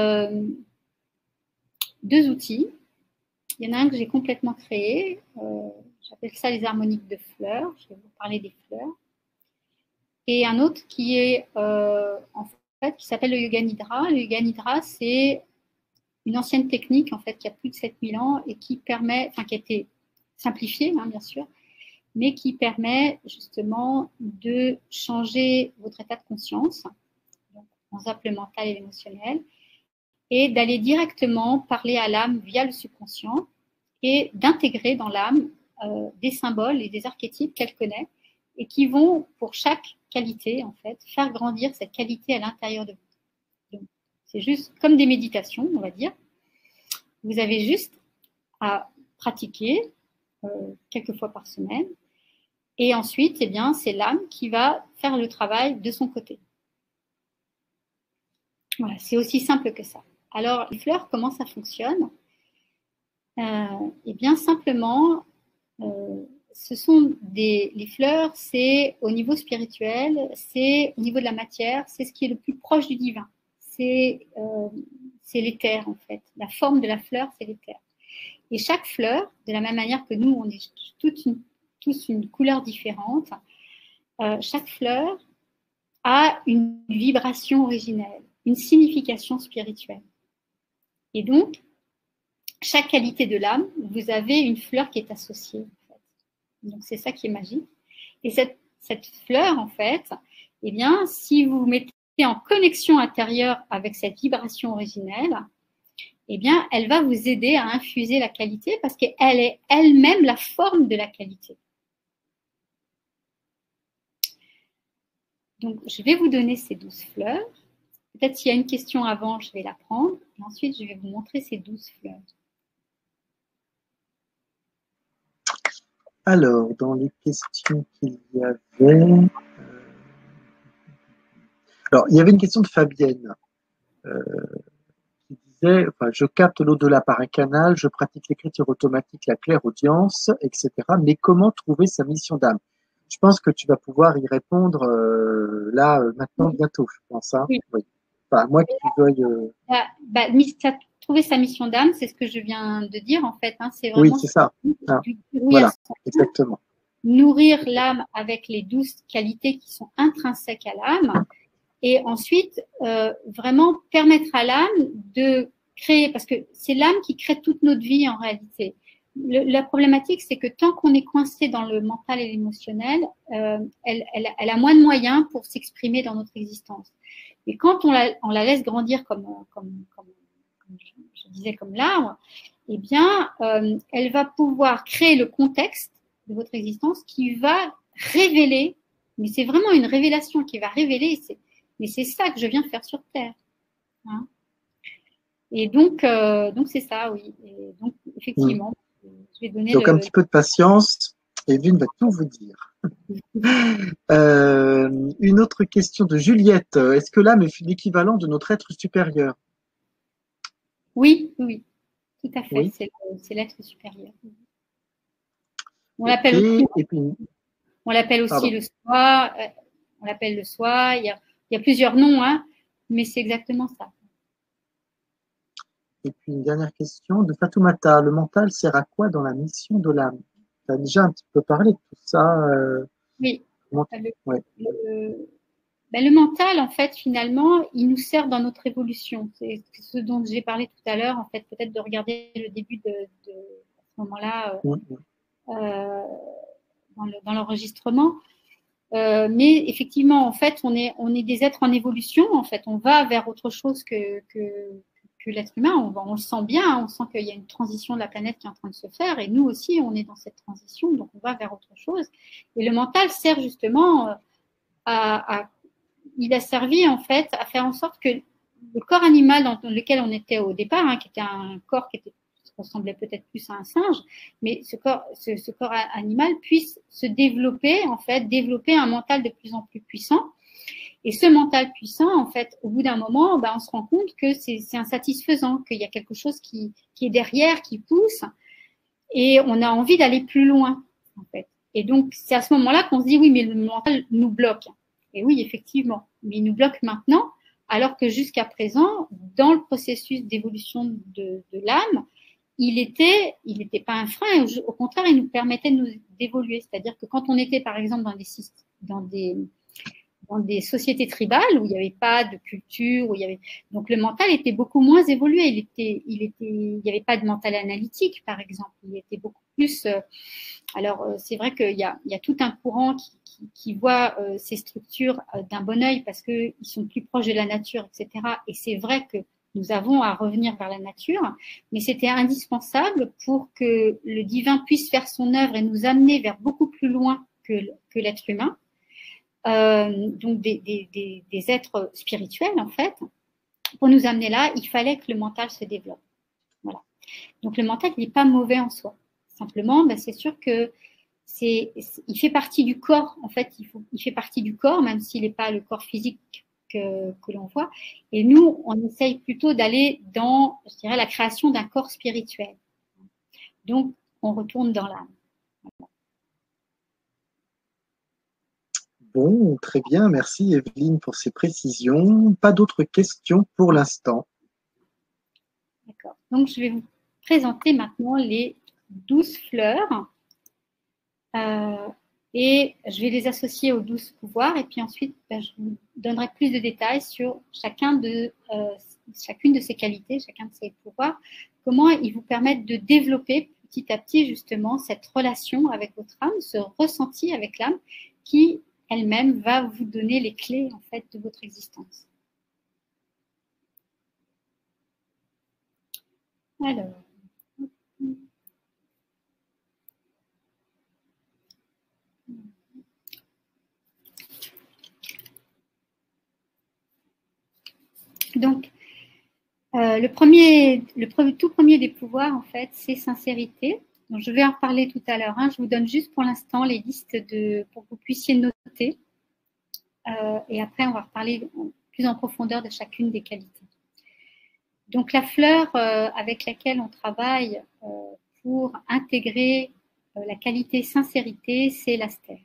Speaker 2: 2 outils. Il y en a un que j'ai complètement créé. J'appelle ça les harmoniques de fleurs. Je vais vous parler des fleurs. Et un autre qui est en fait qui s'appelle le Yoga Nidra. Le Yoga Nidra, c'est une ancienne technique en fait qui a plus de 7000 ans et qui permet, enfin qui a été simplifiée, hein, bien sûr, mais qui permet justement de changer votre état de conscience, donc en le mental et l'émotionnel, et d'aller directement parler à l'âme via le subconscient et d'intégrer dans l'âme des symboles et des archétypes qu'elle connaît et qui vont, pour chaque qualité, en fait, faire grandir cette qualité à l'intérieur de vous. C'est juste comme des méditations, on va dire. Vous avez juste à pratiquer quelques fois par semaine. Et ensuite, eh bien, c'est l'âme qui va faire le travail de son côté. Voilà, c'est aussi simple que ça. Alors, les fleurs, comment ça fonctionne? Eh bien, simplement, ce sont les fleurs, c'est au niveau spirituel, c'est au niveau de la matière, c'est ce qui est le plus proche du divin. C'est l'éther, en fait. La forme de la fleur, c'est l'éther. Et chaque fleur, de la même manière que nous, on est tous une couleur différente, chaque fleur a une vibration originelle, une signification spirituelle. Et donc, chaque qualité de l'âme, vous avez une fleur qui est associée. En fait. Donc, c'est ça qui est magique. Et cette fleur, en fait, eh bien, si vous vous mettez en connexion intérieure avec cette vibration originelle, eh bien, elle va vous aider à infuser la qualité parce qu'elle est elle-même la forme de la qualité. Donc, je vais vous donner ces 12 fleurs. Peut-être s'il y a une question avant, je vais la prendre. Et ensuite, je vais vous montrer ces 12 fleurs.
Speaker 1: Alors, dans les questions qu'il y avait... Alors, il y avait une question de Fabienne qui disait, enfin, je capte l'au-delà par un canal, je pratique l'écriture automatique, la clairaudience, etc. Mais comment trouver sa mission d'âme? Je pense que tu vas pouvoir y répondre là, maintenant, bientôt, je pense. Hein.
Speaker 2: Oui.
Speaker 1: Oui. Enfin, moi qui veuille...
Speaker 2: Trouver sa mission d'âme, c'est ce que je viens de dire, en fait. Hein. C'est
Speaker 1: Oui,
Speaker 2: vraiment
Speaker 1: c'est ça. Ah,
Speaker 2: du
Speaker 1: voilà, exactement.
Speaker 2: Nourrir l'âme avec les 12 qualités qui sont intrinsèques à l'âme. Et ensuite, vraiment permettre à l'âme de créer, parce que c'est l'âme qui crée toute notre vie en réalité. La problématique, c'est que tant qu'on est coincé dans le mental et l'émotionnel, elle a moins de moyens pour s'exprimer dans notre existence. Et quand on la laisse grandir comme je disais, comme l'arbre, eh bien, elle va pouvoir créer le contexte de votre existence qui va révéler, mais c'est vraiment une révélation qui va révéler, mais c'est ça que je viens faire sur Terre. Hein. Et donc c'est ça, oui. Et donc, effectivement, je vais donner
Speaker 1: donc, un petit peu de patience, Evelyne va tout vous dire. Une autre question de Juliette. Est-ce que l'âme est l'équivalent de notre être supérieur?
Speaker 2: Oui, oui, tout à fait. Oui. C'est l'être supérieur. On l'appelle aussi, on l'appelle aussi le soi. On l'appelle le soi. Il y a plusieurs noms, hein, mais c'est exactement ça.
Speaker 1: Et puis une dernière question de Fatoumata. Le mental sert à quoi dans la mission de l'âme? Tu as déjà un petit peu parlé de tout ça.
Speaker 2: Oui. Le mental, en fait, finalement, il nous sert dans notre évolution. C'est ce dont j'ai parlé tout à l'heure, en fait, peut-être de regarder le début de ce moment-là dans l'enregistrement. Mais effectivement, en fait, on est des êtres en évolution. En fait, on va vers autre chose que l'être humain. On le sent bien. Hein, on sent qu'il y a une transition de la planète qui est en train de se faire. Et nous aussi, on est dans cette transition. Donc, on va vers autre chose. Et le mental sert justement il a servi, en fait, à faire en sorte que le corps animal dans lequel on était au départ, hein, qui était un corps qui ressemblait peut-être plus à un singe, mais ce corps animal puisse se développer, en fait, développer un mental de plus en plus puissant Et ce mental puissant, en fait, au bout d'un moment, on se rend compte que c'est insatisfaisant, qu'il y a quelque chose qui est derrière, qui pousse, et on a envie d'aller plus loin, en fait. Et donc, c'est à ce moment-là qu'on se dit, oui, mais le mental nous bloque. Et oui, effectivement, mais il nous bloque maintenant, alors que jusqu'à présent, dans le processus d'évolution de l'âme, il n'était pas un frein, au contraire, il nous permettait d'évoluer. C'est-à-dire que quand on était, par exemple, dans des sociétés tribales où il n'y avait pas de culture, donc le mental était beaucoup moins évolué. Il n'y avait pas de mental analytique, par exemple. Il était beaucoup plus. Alors, c'est vrai qu'il y a tout un courant qui voit ces structures d'un bon œil parce qu'ils sont plus proches de la nature, etc. Et c'est vrai que nous avons à revenir vers la nature, mais c'était indispensable pour que le divin puisse faire son œuvre et nous amener vers beaucoup plus loin que l'être humain. Donc des êtres spirituels, en fait. Pour nous amener là, il fallait que le mental se développe. Voilà. Donc le mental, il n'est pas mauvais en soi. Simplement, c'est sûr que il fait partie du corps. En fait, il fait partie du corps, même s'il n'est pas le corps physique que l'on voit. Et nous, on essaye plutôt d'aller dans, je dirais, la création d'un corps spirituel. Donc, on retourne dans l'âme. Voilà.
Speaker 1: Bon, très bien. Merci Evelyne pour ces précisions. Pas d'autres questions pour l'instant.
Speaker 2: D'accord. Donc, je vais vous présenter maintenant les 12 fleurs. Et je vais les associer aux 12 pouvoirs. Et puis ensuite, je vous donnerai plus de détails sur chacune de ces qualités, chacun de ces pouvoirs, comment ils vous permettent de développer petit à petit justement cette relation avec votre âme, ce ressenti avec l'âme qui elle-même va vous donner les clés en fait de votre existence. Alors, donc, tout premier des pouvoirs, en fait, c'est sincérité. Donc, je vais en reparler tout à l'heure. Je vous donne juste pour l'instant les listes pour que vous puissiez noter. Et après, on va reparler plus en profondeur de chacune des qualités. Donc, la fleur avec laquelle on travaille pour intégrer la qualité sincérité, c'est l'astère.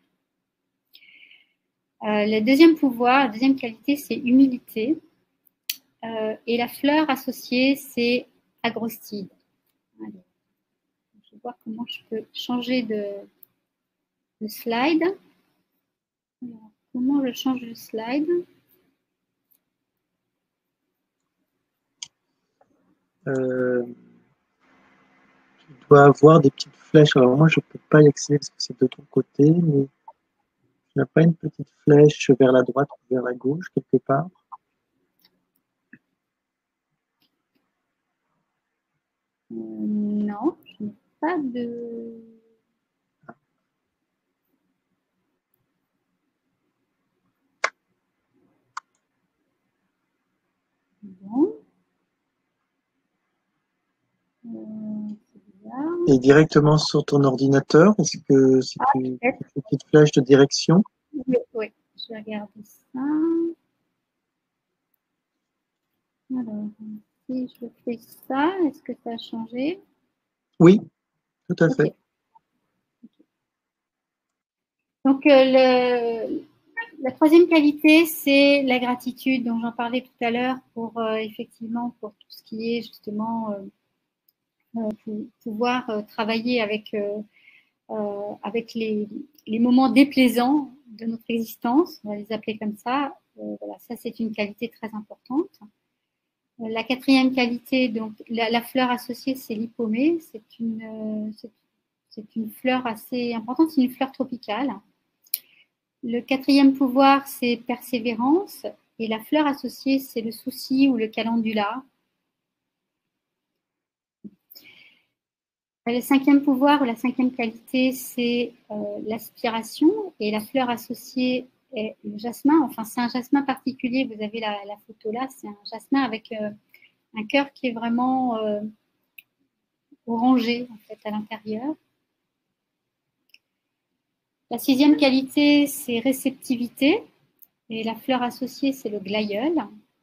Speaker 2: Le deuxième pouvoir, la deuxième qualité, c'est humilité. Et la fleur associée, c'est agrostide. Allez. Je vais voir comment je peux changer de slide. Alors, comment je change de slide?
Speaker 1: Tu dois avoir des petites flèches. Alors moi, je ne peux pas y accéder parce que c'est de ton côté, mais tu n'as pas une petite flèche vers la droite ou vers la gauche quelque part?
Speaker 2: Non, je n'ai pas de... Bon.
Speaker 1: Et directement sur ton ordinateur, est-ce que c'est une petite flèche de direction?
Speaker 2: Oui, je vais regarder ça. Alors, si je fais ça, est-ce que ça a changé?
Speaker 1: Oui, tout à fait.
Speaker 2: Donc, la troisième qualité, c'est la gratitude, dont j'en parlais tout à l'heure, pour effectivement, pour tout ce qui est justement pouvoir travailler avec les moments déplaisants de notre existence, on va les appeler comme ça. Voilà, ça, c'est une qualité très importante. La quatrième qualité, donc la fleur associée, c'est l'hypomée. C'est une fleur assez importante, c'est une fleur tropicale. Le quatrième pouvoir, c'est persévérance. Et la fleur associée, c'est le souci ou le calendula. Le cinquième pouvoir ou la cinquième qualité, c'est l'aspiration. Et la fleur associée est le jasmin. Enfin, c'est un jasmin particulier. Vous avez la photo là. C'est un jasmin avec un cœur qui est vraiment orangé en fait à l'intérieur. La sixième qualité, c'est réceptivité. Et la fleur associée, c'est le glaïeul.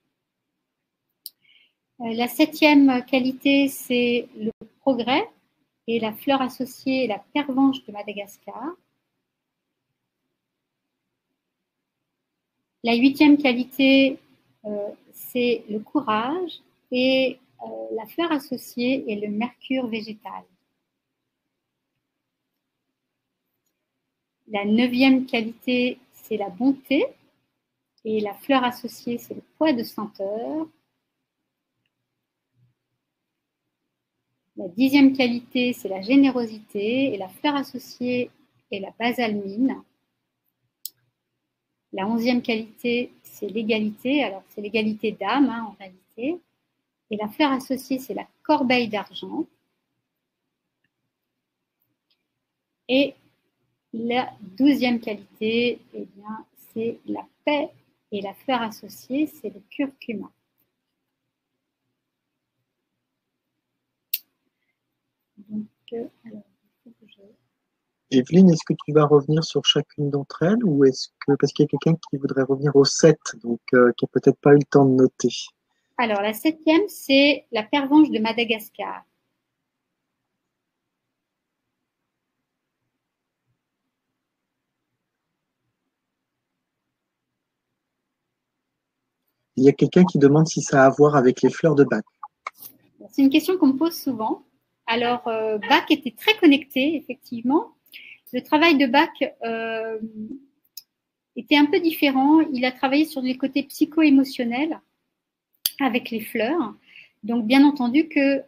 Speaker 2: La 7e qualité, c'est le progrès. Et la fleur associée est la pervenche de Madagascar. La 8e qualité, c'est le courage. Et la fleur associée est le mercure végétal. La 9e qualité, c'est la bonté. Et la fleur associée, c'est le pois de senteur. La 10e qualité, c'est la générosité. Et la fleur associée est la basalmine. La 11e qualité, c'est l'égalité. Alors, c'est l'égalité d'âme, en réalité. Et la fleur associée, c'est la corbeille d'argent. Et la 12e qualité, eh bien, c'est la paix. Et la fleur associée, c'est le curcuma. Donc, alors, il faut que je...
Speaker 1: Evelyne, est-ce que tu vas revenir sur chacune d'entre elles ou est-ce que, parce qu'il y a quelqu'un qui voudrait revenir au 7, donc qui n'a peut-être pas eu le temps de noter.
Speaker 2: Alors, la 7e, c'est la pervenche de Madagascar.
Speaker 1: Il y a quelqu'un qui demande si ça a à voir avec les fleurs de Bach.
Speaker 2: C'est une question qu'on me pose souvent. Alors, Bach était très connecté, effectivement. Le travail de Bach était un peu différent. Il a travaillé sur les côtés psycho-émotionnels avec les fleurs. Donc, bien entendu que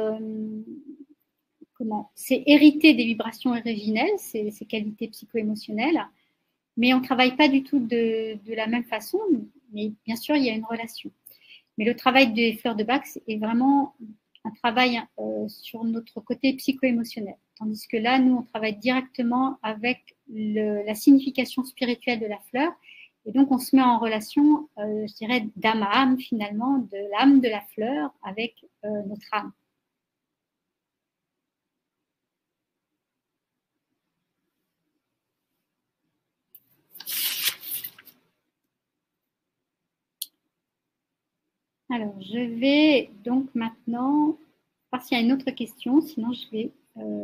Speaker 2: c'est hérité des vibrations originelles, ces qualités psycho-émotionnelles, mais on ne travaille pas du tout de la même façon. Mais bien sûr, il y a une relation. Mais le travail des fleurs de Bach est vraiment un travail sur notre côté psycho-émotionnel. Tandis que là, nous, on travaille directement avec la signification spirituelle de la fleur. Et donc, on se met en relation, je dirais, d'âme à âme, finalement, de l'âme de la fleur avec notre âme. Alors, je vais donc maintenant voir s'il y a une autre question, sinon je vais...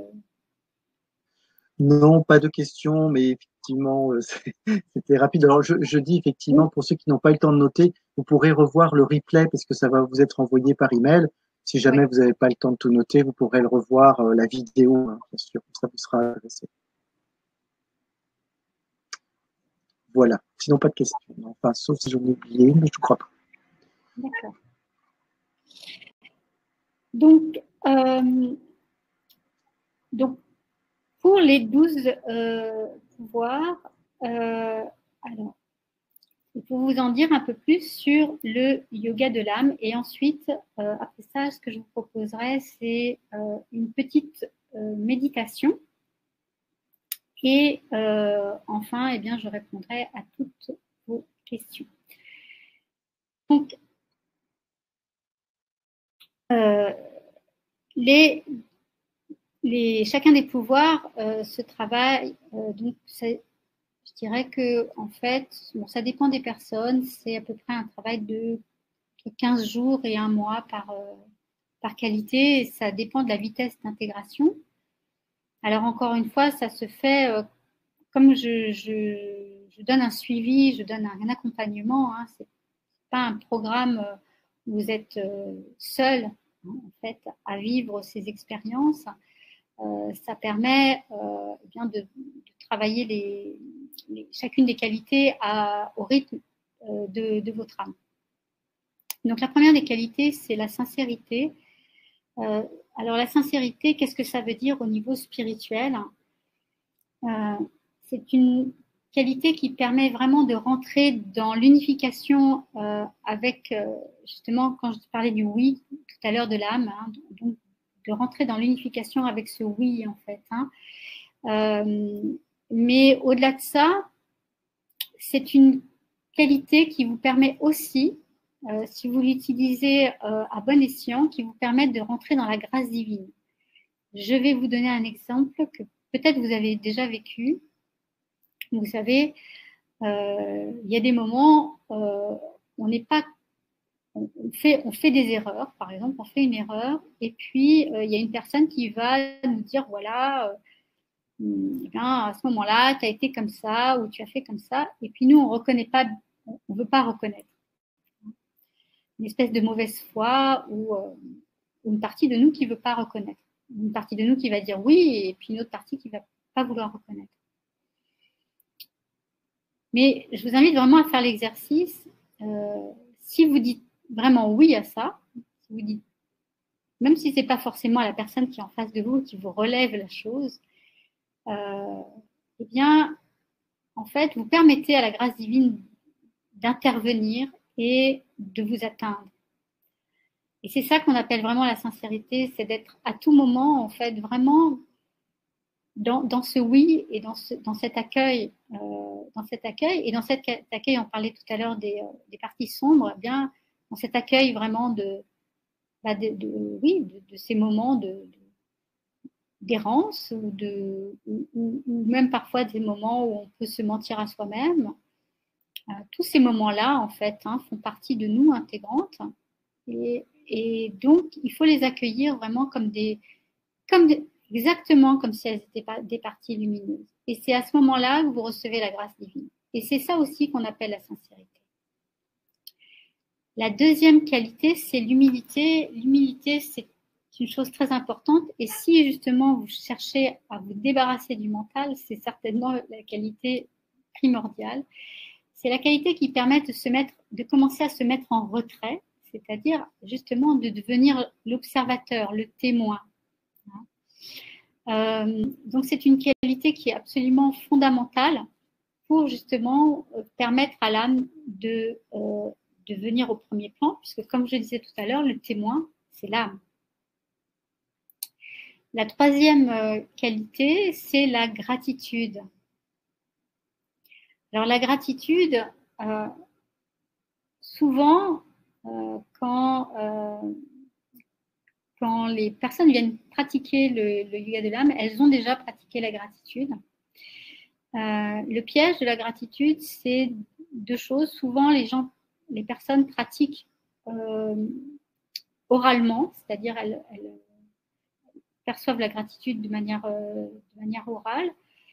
Speaker 1: Non, pas de questions, mais effectivement, c'était rapide. Alors, je dis effectivement, pour ceux qui n'ont pas eu le temps de noter, vous pourrez revoir le replay parce que ça va vous être envoyé par email. Si jamais vous n'avez pas le temps de tout noter, vous pourrez le revoir, la vidéo, bien sûr, ça vous sera adressé. Voilà. Sinon, pas de questions. Enfin, sauf si j'en ai oublié, mais je ne crois pas.
Speaker 2: D'accord. Donc, pour les 12 pouvoirs, alors, pour vous en dire un peu plus sur le yoga de l'âme. Et ensuite, après ça, ce que je vous proposerai, c'est une petite méditation. Et enfin, eh bien, je répondrai à toutes vos questions. Donc, chacun des pouvoirs se travaille. Donc, je dirais que en fait, bon, ça dépend des personnes. C'est à peu près un travail de 15 jours et un mois par qualité. Et ça dépend de la vitesse d'intégration. Alors encore une fois, ça se fait comme je donne un suivi, je donne un accompagnement. Hein, c'est pas un programme où vous êtes seul en fait à vivre ces expériences. Ça permet bien de travailler chacune des qualités au rythme de votre âme. Donc la première des qualités, c'est la sincérité. Alors la sincérité, qu'est-ce que ça veut dire au niveau spirituel? C'est une qualité qui permet vraiment de rentrer dans l'unification avec, justement, quand je parlais du oui tout à l'heure de l'âme, hein, donc de rentrer dans l'unification avec ce oui, en fait. Hein. Mais au-delà de ça, c'est une qualité qui vous permet aussi, si vous l'utilisez à bon escient, qui vous permet de rentrer dans la grâce divine. Je vais vous donner un exemple que peut-être vous avez déjà vécu. Vous savez, il y a des moments, on n'est pas, on fait des erreurs, par exemple, on fait une erreur, et puis il y a une personne qui va nous dire, voilà, eh bien, à ce moment-là, tu as été comme ça, ou tu as fait comme ça, et puis nous, on reconnaît pas, on ne veut pas reconnaître. Une espèce de mauvaise foi ou une partie de nous qui ne veut pas reconnaître. Une partie de nous qui va dire oui, et puis une autre partie qui ne va pas vouloir reconnaître. Mais je vous invite vraiment à faire l'exercice. Si vous dites vraiment oui à ça, si vous dites, même si ce n'est pas forcément la personne qui est en face de vous qui vous relève la chose, eh bien, en fait, vous permettez à la grâce divine d'intervenir et de vous atteindre. Et c'est ça qu'on appelle vraiment la sincérité, c'est d'être à tout moment, en fait, vraiment dans ce oui et dans cet accueil. Dans cet accueil, et dans cet accueil, on parlait tout à l'heure des parties sombres, eh bien, dans cet accueil vraiment de ces moments d'errance ou même parfois des moments où on peut se mentir à soi-même. Tous ces moments-là, en fait, font partie de nous intégrantes. Et donc, il faut les accueillir vraiment exactement comme si elles étaient des parties lumineuses. Et c'est à ce moment-là que vous recevez la grâce divine. Et c'est ça aussi qu'on appelle la sincérité. La deuxième qualité, c'est l'humilité. L'humilité, c'est une chose très importante. Et si justement vous cherchez à vous débarrasser du mental, c'est certainement la qualité primordiale. C'est la qualité qui permet de commencer à se mettre en retrait, c'est-à-dire justement de devenir l'observateur, le témoin. Donc c'est une qualité qui est absolument fondamentale pour justement permettre à l'âme de venir au premier plan, puisque comme je disais tout à l'heure, le témoin, c'est l'âme. La troisième qualité, c'est la gratitude. Alors la gratitude, souvent, quand les personnes viennent pratiquer le yoga de l'âme, elles ont déjà pratiqué la gratitude. Le piège de la gratitude, c'est deux choses. Souvent, les personnes pratiquent oralement, c'est-à-dire elles perçoivent la gratitude de manière orale.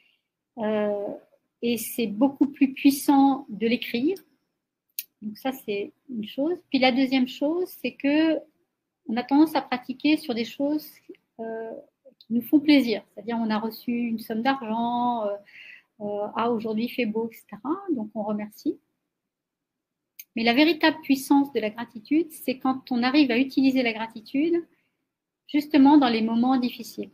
Speaker 2: Et c'est beaucoup plus puissant de l'écrire. Donc ça, c'est une chose. Puis la deuxième chose, c'est que on a tendance à pratiquer sur des choses qui nous font plaisir. C'est-à-dire, on a reçu une somme d'argent, aujourd'hui il fait beau, etc. Donc, on remercie. Mais la véritable puissance de la gratitude, c'est quand on arrive à utiliser la gratitude justement dans les moments difficiles.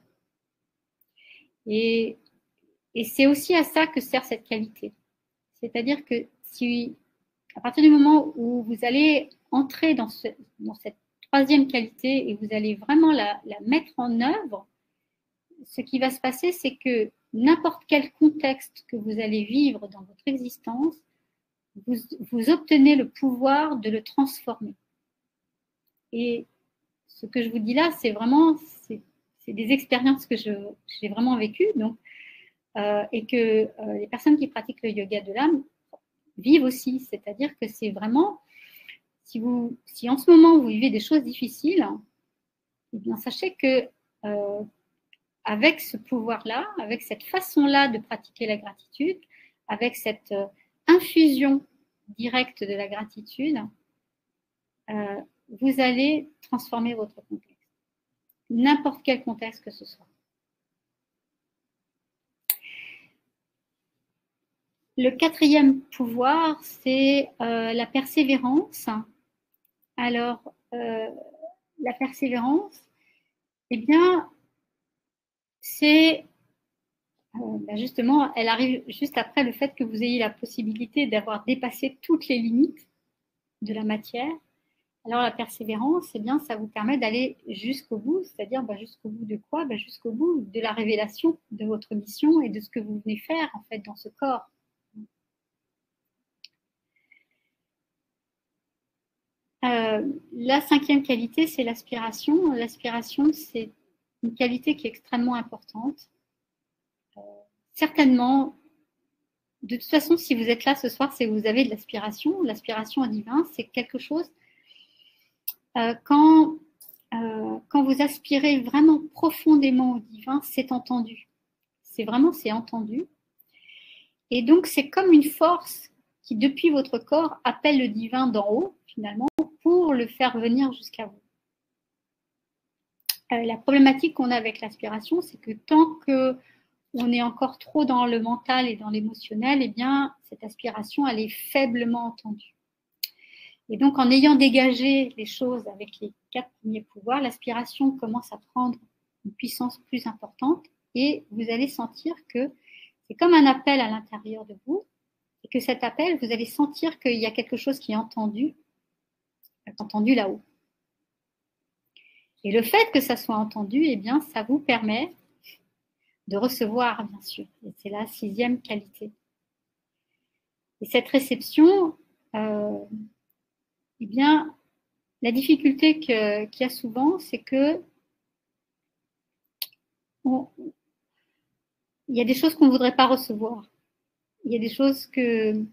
Speaker 2: Et c'est aussi à ça que sert cette qualité. C'est-à-dire que à partir du moment où vous allez entrer dans cette troisième qualité et vous allez vraiment la mettre en œuvre, ce qui va se passer, c'est que n'importe quel contexte que vous allez vivre dans votre existence, vous obtenez le pouvoir de le transformer. Et ce que je vous dis là, c'est des expériences que j'ai vraiment vécues, donc, et que les personnes qui pratiquent le yoga de l'âme vivent aussi. C'est-à-dire que c'est vraiment, si en ce moment vous vivez des choses difficiles, eh bien sachez que avec ce pouvoir-là, avec cette façon-là de pratiquer la gratitude, avec cette infusion directe de la gratitude, vous allez transformer votre contexte. N'importe quel contexte que ce soit. Le quatrième pouvoir, c'est la persévérance. Alors, la persévérance, eh bien, c'est justement, elle arrive juste après le fait que vous ayez la possibilité d'avoir dépassé toutes les limites de la matière. Alors, la persévérance, eh bien, ça vous permet d'aller jusqu'au bout, c'est-à-dire jusqu'au bout de quoi? Jusqu'au bout de la révélation de votre mission et de ce que vous venez faire en fait dans ce corps. La cinquième qualité, c'est l'aspiration. L'aspiration, c'est une qualité qui est extrêmement importante. Certainement de toute façon, si vous êtes là ce soir, c'est que vous avez de l'aspiration. L'aspiration au divin, c'est quelque chose, quand vous aspirez vraiment profondément au divin, c'est entendu. C'est entendu. Et donc, c'est comme une force qui, depuis votre corps, appelle le divin d'en haut, finalement, pour le faire venir jusqu'à vous. La problématique qu'on a avec l'aspiration, c'est que tant qu'on est encore trop dans le mental et dans l'émotionnel, eh bien, cette aspiration, elle est faiblement entendue. Et donc, en ayant dégagé les choses avec les 4 premiers pouvoirs, l'aspiration commence à prendre une puissance plus importante et vous allez sentir que c'est comme un appel à l'intérieur de vous et que cet appel, vous allez sentir qu'il y a quelque chose qui est entendu là-haut. Et le fait que ça soit entendu, eh bien, ça vous permet de recevoir, bien sûr. Et c'est la 6e qualité. Et cette réception, eh bien, la difficulté qu'il y a souvent, c'est que il y a des choses qu'on ne voudrait pas recevoir. Il y a des choses que...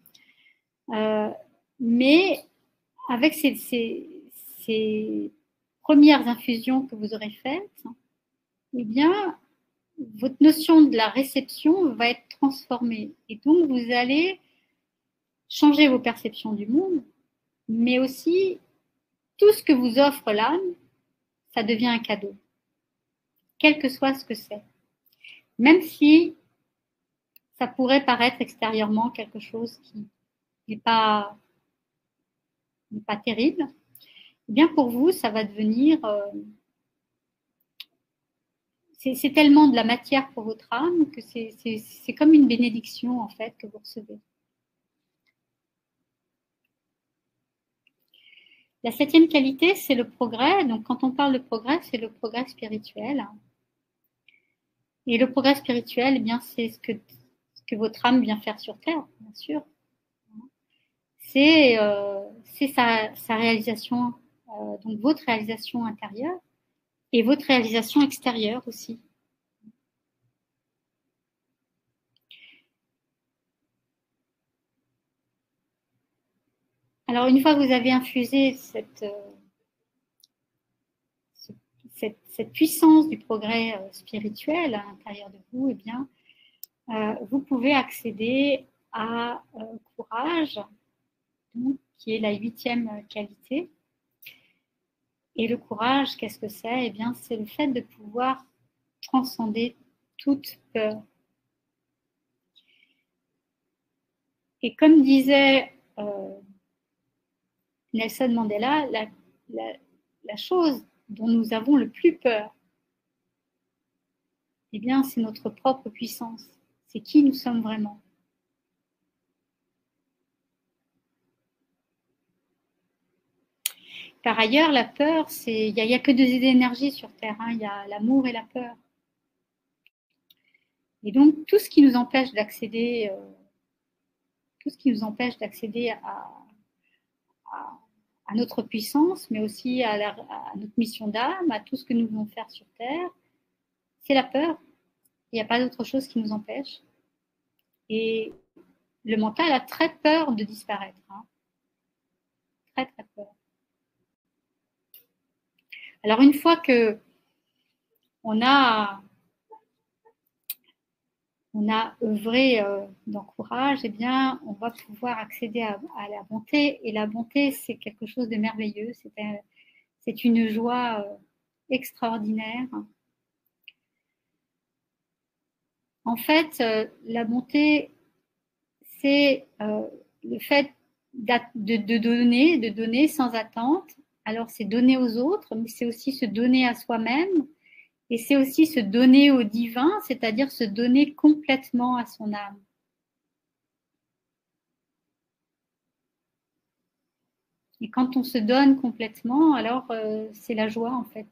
Speaker 2: mais avec ces premières infusions que vous aurez faites, eh bien, votre notion de la réception va être transformée. Et donc, vous allez changer vos perceptions du monde, mais aussi tout ce que vous offre l'âme, ça devient un cadeau, quel que soit ce que c'est. Même si ça pourrait paraître extérieurement quelque chose qui n'est pas terrible, eh bien pour vous, ça va devenir... c'est tellement de la matière pour votre âme que c'est comme une bénédiction, en fait, que vous recevez. La 7e qualité, c'est le progrès. Donc, quand on parle de progrès, c'est le progrès spirituel. Et le progrès spirituel, eh bien, c'est ce que votre âme vient faire sur Terre, bien sûr. C'est sa réalisation, donc votre réalisation intérieure et votre réalisation extérieure aussi. Alors, une fois que vous avez infusé cette puissance du progrès spirituel à l'intérieur de vous, eh bien, vous pouvez accéder à courage, donc, qui est la 8e qualité. Et le courage, qu'est-ce que c'est? Eh bien, c'est le fait de pouvoir transcender toute peur. Et comme disait Nelson Mandela, la chose dont nous avons le plus peur, eh bien, c'est notre propre puissance. C'est qui nous sommes vraiment. Par ailleurs, la peur, il n'y a que 2 énergies sur Terre. Hein. Il y a l'amour et la peur. Et donc, tout ce qui nous empêche d'accéder, à notre puissance, mais aussi à notre mission d'âme, à tout ce que nous voulons faire sur Terre, c'est la peur. Il n'y a pas d'autre chose qui nous empêche. Et le mental a très peur de disparaître. Hein. Très, très peur. Alors, une fois que on a œuvré dans courage, eh bien, on va pouvoir accéder à la bonté. Et la bonté, c'est quelque chose de merveilleux. C'est une joie extraordinaire. En fait, la bonté, c'est le fait de donner sans attente. Alors, c'est donner aux autres, mais c'est aussi se donner à soi-même. Et c'est aussi se donner au divin, c'est-à-dire se donner complètement à son âme. Et quand on se donne complètement, alors c'est la joie en fait.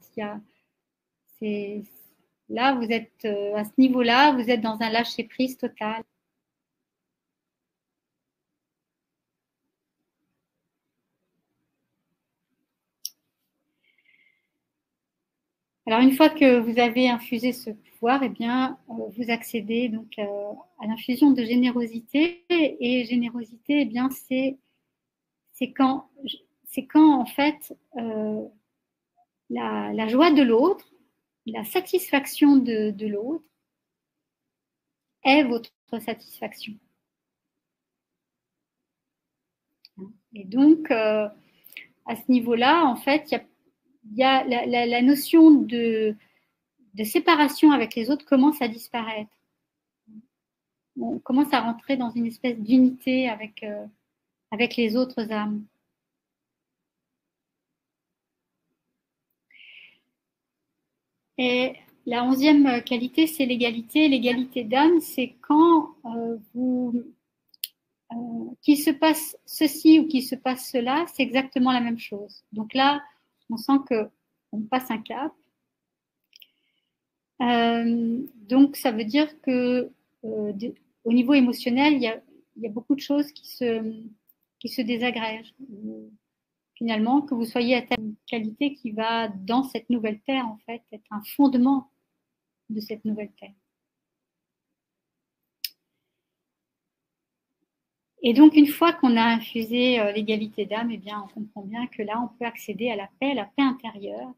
Speaker 2: Là, vous êtes à ce niveau-là, vous êtes dans un lâcher-prise total. Alors, une fois que vous avez infusé ce pouvoir, eh bien, vous accédez donc à l'infusion de générosité. Et générosité, eh bien, c'est quand, en fait, la joie de l'autre, la satisfaction de l'autre est votre satisfaction. Et donc, à ce niveau-là, en fait, il y a la notion de séparation avec les autres commence à disparaître. On commence à rentrer dans une espèce d'unité avec les autres âmes. Et la 11e qualité, c'est l'égalité. L'égalité d'âme, c'est quand qu'il se passe ceci ou qu'il se passe cela, c'est exactement la même chose. Donc là, on sent qu'on passe un cap. Donc, ça veut dire que au niveau émotionnel, il y a beaucoup de choses qui se désagrègent. Finalement, que vous soyez à telle qualité qui va dans cette nouvelle terre, en fait, être un fondement de cette nouvelle terre. Et donc, une fois qu'on a infusé l'égalité d'âme, eh bien, on comprend bien que là, on peut accéder à la paix intérieure.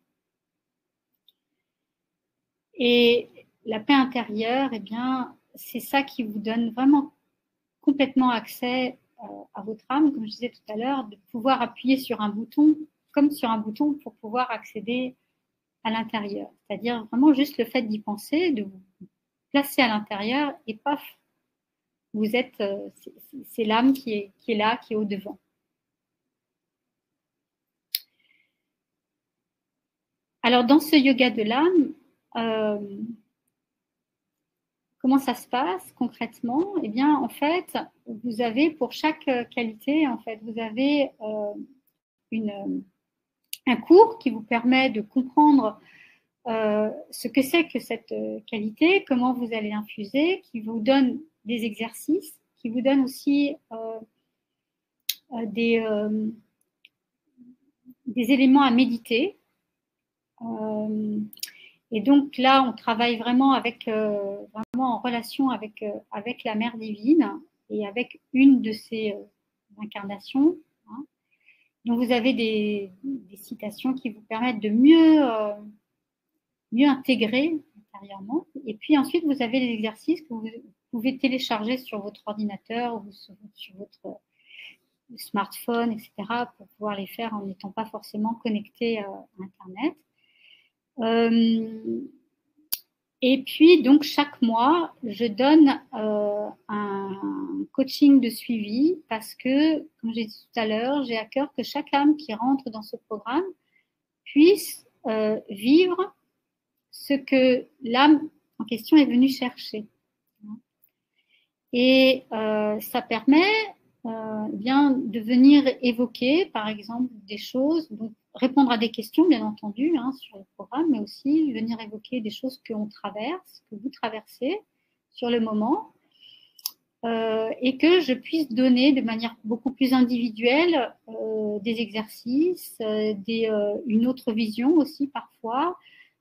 Speaker 2: Et la paix intérieure, eh bien, c'est ça qui vous donne vraiment complètement accès à votre âme, comme je disais tout à l'heure, de pouvoir appuyer sur un bouton, comme sur un bouton, pour pouvoir accéder à l'intérieur. C'est-à-dire vraiment juste le fait d'y penser, de vous placer à l'intérieur, et paf, vous êtes, c'est l'âme qui est là, qui est au devant. Alors dans ce yoga de l'âme, comment ça se passe concrètement? Eh bien, en fait, vous avez pour chaque qualité, en fait, vous avez un cours qui vous permet de comprendre ce que c'est que cette qualité, comment vous allez infuser, qui vous donne des exercices, qui vous donne aussi des éléments à méditer. Et donc là, on travaille vraiment vraiment en relation avec la Mère divine et avec une de ses incarnations. Hein. Donc vous avez des citations qui vous permettent de mieux intégrer intérieurement. Et puis ensuite, vous avez les exercices que vous pouvez télécharger sur votre ordinateur ou sur votre smartphone, etc., pour pouvoir les faire en n'étant pas forcément connecté à Internet. Et puis, donc, chaque mois, je donne un coaching de suivi parce que, comme j'ai dit tout à l'heure, j'ai à cœur que chaque âme qui rentre dans ce programme puisse vivre ce que l'âme en question est venue chercher. Et ça permet bien de venir évoquer, par exemple, des choses, donc répondre à des questions, bien entendu, hein, sur le programme, mais aussi venir évoquer des choses qu'on traverse, que vous traversez sur le moment, et que je puisse donner de manière beaucoup plus individuelle des exercices, une autre vision aussi parfois,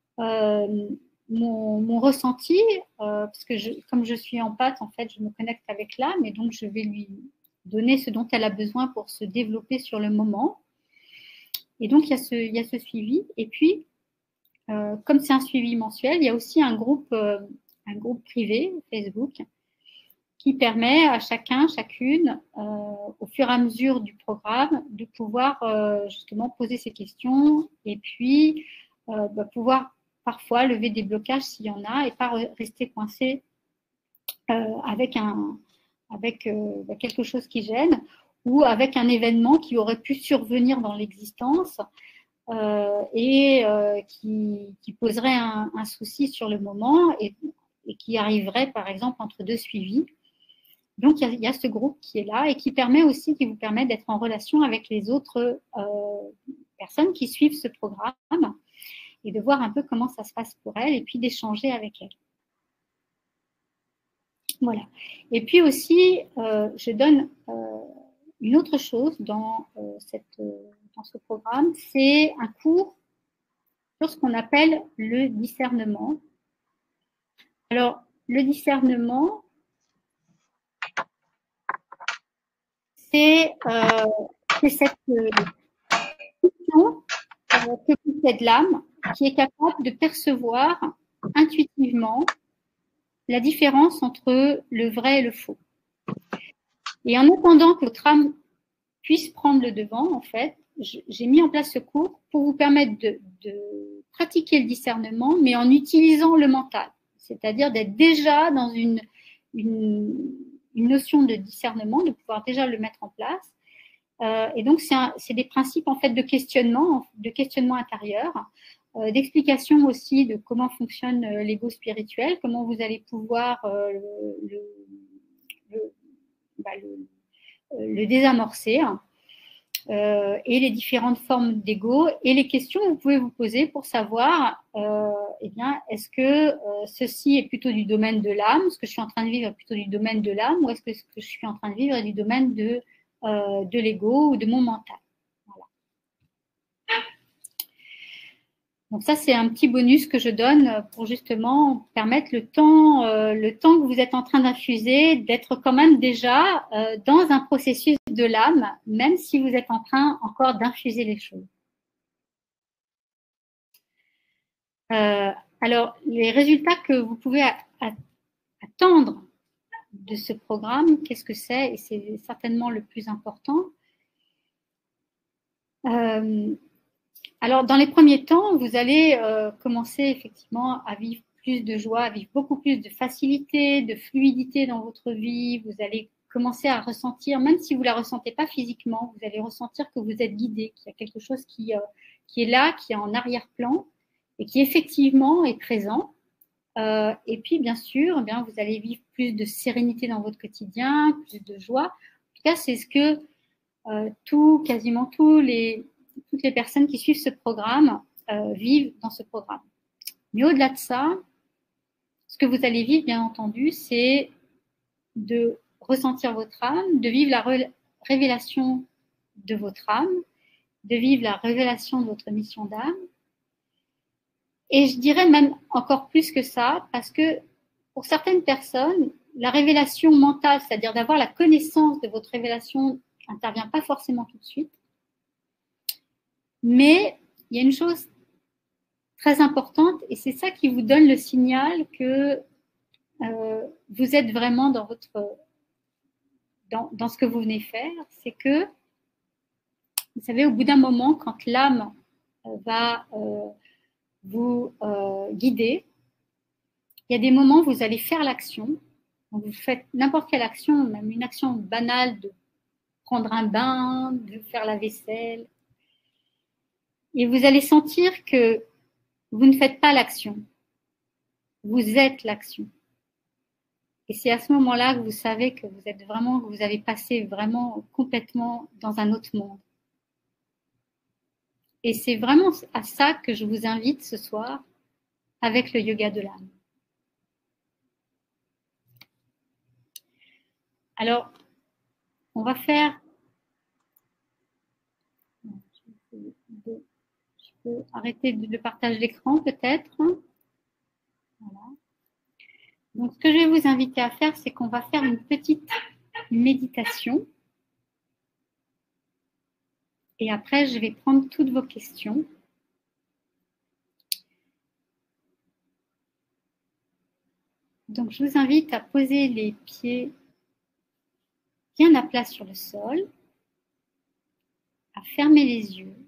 Speaker 2: mon ressenti, parce que comme je suis empathe, en fait, je me connecte avec l'âme et donc je vais lui donner ce dont elle a besoin pour se développer sur le moment. Et donc, il y a ce suivi. Et puis, comme c'est un suivi mensuel, il y a aussi un groupe privé, Facebook, qui permet à chacune, au fur et à mesure du programme, de pouvoir justement poser ses questions et puis pouvoir parfois lever des blocages s'il y en a et pas rester coincé avec quelque chose qui gêne ou avec un événement qui aurait pu survenir dans l'existence et qui poserait un souci sur le moment et qui arriverait par exemple entre deux suivis. Donc, il y a ce groupe qui est là et qui vous permet d'être en relation avec les autres personnes qui suivent ce programme et de voir un peu comment ça se passe pour elles et puis d'échanger avec elles. Voilà. Et puis aussi, je donne une autre chose dans ce programme, c'est un cours sur ce qu'on appelle le discernement. Alors, le discernement, c'est cette question que possède l'âme qui est capable de percevoir intuitivement la différence entre le vrai et le faux. Et en attendant que votre âme puisse prendre le devant, en fait, j'ai mis en place ce cours pour vous permettre de pratiquer le discernement, mais en utilisant le mental. C'est-à-dire d'être déjà dans une notion de discernement, de pouvoir déjà le mettre en place. Et donc, c'est des principes, en fait, de questionnement intérieur, d'explication aussi de comment fonctionne l'ego spirituel, comment vous allez pouvoir le désamorcer, et les différentes formes d'ego et les questions que vous pouvez vous poser pour savoir eh bien, est-ce que ceci est plutôt du domaine de l'âme, ce que je suis en train de vivre est plutôt du domaine de l'âme, ou est-ce que ce que je suis en train de vivre est du domaine de l'ego ou de mon mental. Voilà. Donc ça, c'est un petit bonus que je donne pour justement permettre le temps que vous êtes en train d'infuser, d'être quand même déjà dans un processus de l'âme, même si vous êtes en train encore d'infuser les choses. Alors, les résultats que vous pouvez attendre de ce programme, qu'est-ce que c'est? Et c'est certainement le plus important. Alors, dans les premiers temps, vous allez commencer effectivement à vivre plus de joie, à vivre beaucoup plus de facilité, de fluidité dans votre vie. Vous allez commencer à ressentir, même si vous ne la ressentez pas physiquement, vous allez ressentir que vous êtes guidé, qu'il y a quelque chose qui est là, qui est en arrière-plan et qui effectivement est présent. Et puis, bien sûr, eh bien, vous allez vivre plus de sérénité dans votre quotidien, plus de joie. En tout cas, c'est ce que quasiment toutes les personnes qui suivent ce programme vivent dans ce programme. Mais au-delà de ça, ce que vous allez vivre, bien entendu, c'est de ressentir votre âme, de vivre la révélation de votre âme, de vivre la révélation de votre mission d'âme. Et je dirais même encore plus que ça, parce que pour certaines personnes, la révélation mentale, c'est-à-dire d'avoir la connaissance de votre révélation, n'intervient pas forcément tout de suite. Mais il y a une chose très importante, et c'est ça qui vous donne le signal que vous êtes vraiment dans ce que vous venez faire, c'est que, vous savez, au bout d'un moment, quand l'âme va vous guider, il y a des moments où vous allez faire l'action. Vous faites n'importe quelle action, même une action banale de prendre un bain, de faire la vaisselle. Et vous allez sentir que vous ne faites pas l'action. Vous êtes l'action. Et c'est à ce moment-là que vous savez que vous avez passé vraiment complètement dans un autre monde. Et c'est vraiment à ça que je vous invite ce soir avec le yoga de l'âme. Alors, on va faire... Je peux arrêter le partage d'écran peut-être. Voilà. Donc, ce que je vais vous inviter à faire, c'est qu'on va faire une petite méditation. Et après, je vais prendre toutes vos questions. Donc, je vous invite à poser les pieds bien à plat sur le sol, à fermer les yeux.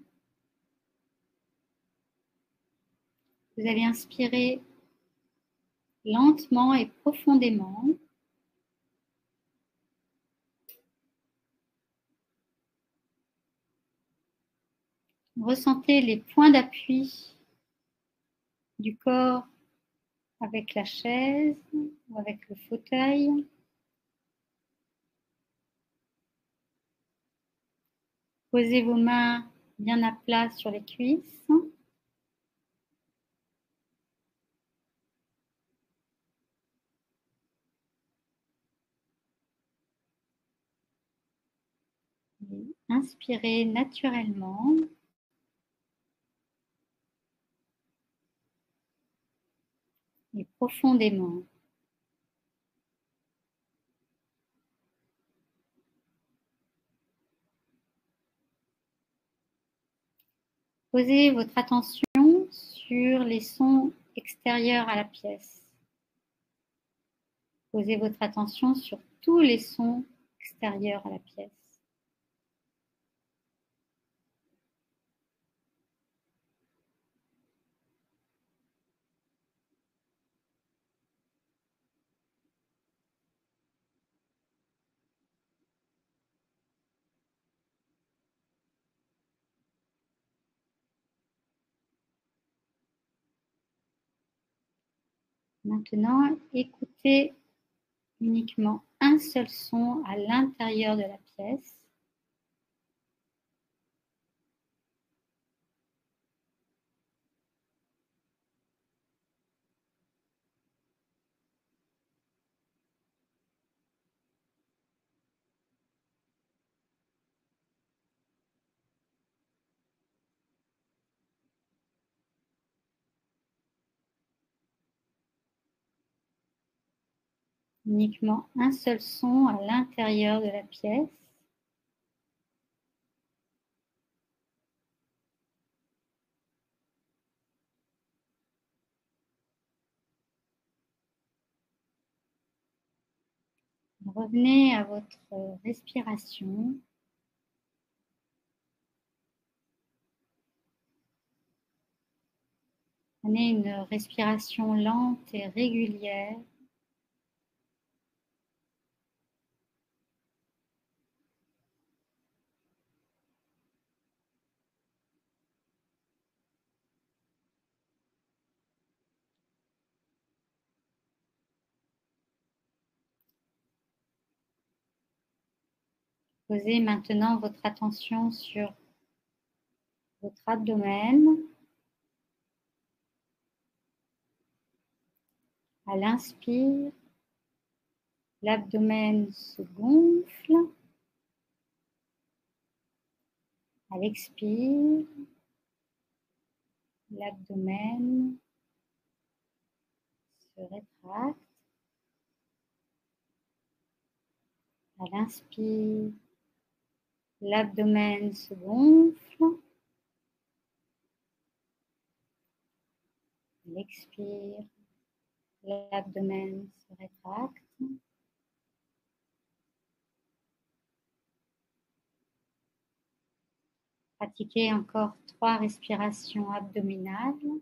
Speaker 2: Vous allez inspirer lentement et profondément. Ressentez les points d'appui du corps avec la chaise ou avec le fauteuil. Posez vos mains bien à plat sur les cuisses. Et inspirez naturellement. et profondément. Posez votre attention sur les sons extérieurs à la pièce. Posez votre attention sur tous les sons extérieurs à la pièce. Maintenant, écoutez uniquement un seul son à l'intérieur de la pièce. Uniquement un seul son à l'intérieur de la pièce. Revenez à votre respiration. Prenez une respiration lente et régulière. Posez maintenant votre attention sur votre abdomen. À l'inspire, l'abdomen se gonfle. À l'expire, l'abdomen se rétracte. À l'inspire, l'abdomen se gonfle. À l'expire, l'abdomen se rétracte. Pratiquez encore 3 respirations abdominales.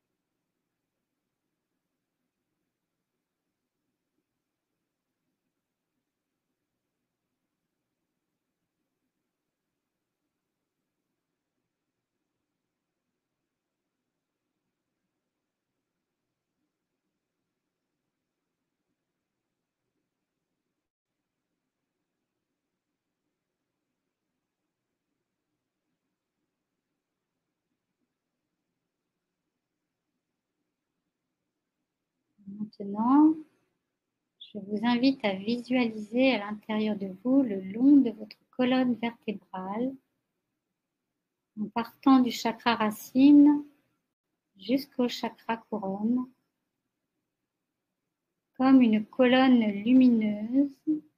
Speaker 2: Maintenant, je vous invite à visualiser à l'intérieur de vous, le long de votre colonne vertébrale, en partant du chakra racine jusqu'au chakra couronne, comme une colonne lumineuse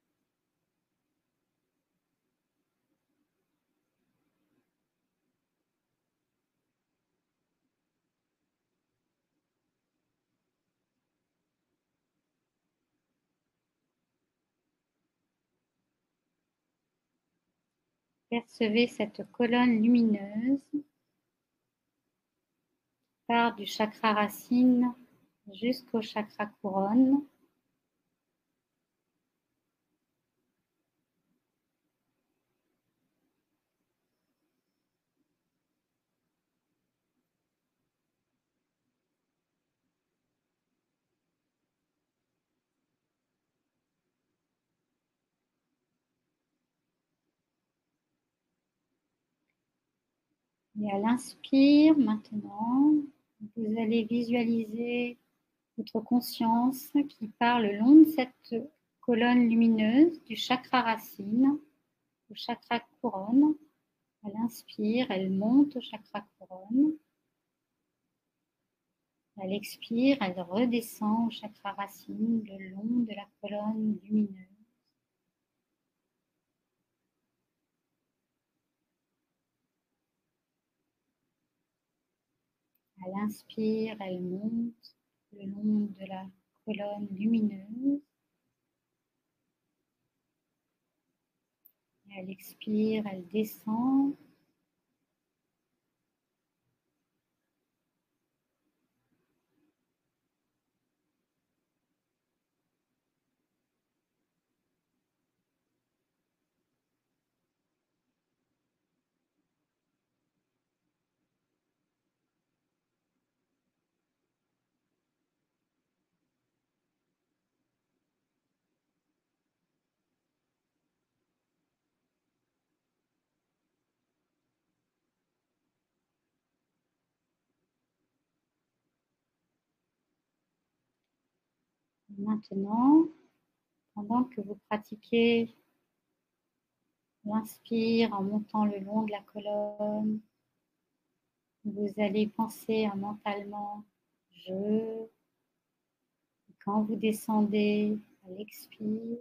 Speaker 2: Percevez cette colonne lumineuse qui part du chakra racine jusqu'au chakra couronne. Et à l'inspire, maintenant, vous allez visualiser votre conscience qui part le long de cette colonne lumineuse du chakra racine au chakra couronne. À l'inspire, elle monte au chakra couronne. À l'expire, elle redescend au chakra racine le long de la colonne lumineuse. À l'inspire, elle monte le long de la colonne lumineuse. Et à l'expire, elle descend. Maintenant, pendant que vous pratiquez l'inspire en montant le long de la colonne, vous allez penser mentalement je. Quand vous descendez à l'expire,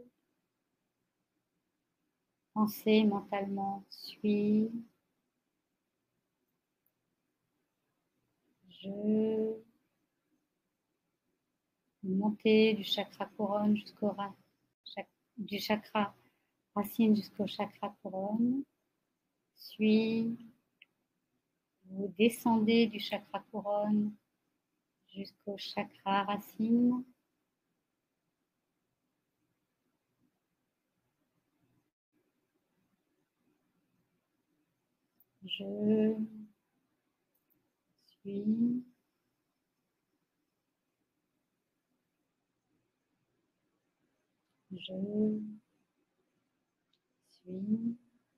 Speaker 2: pensez mentalement suis. Je. Montez du chakra couronne du chakra racine jusqu'au chakra couronne. Suis. Vous descendez du chakra couronne jusqu'au chakra racine. Je suis. Je suis.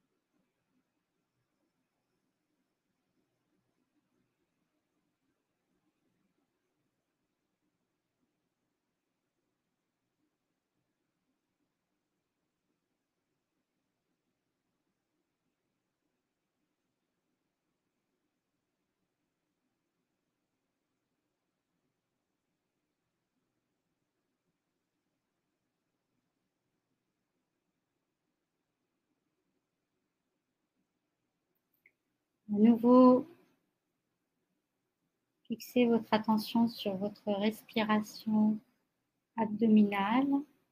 Speaker 2: À nouveau, fixez votre attention sur votre respiration abdominale.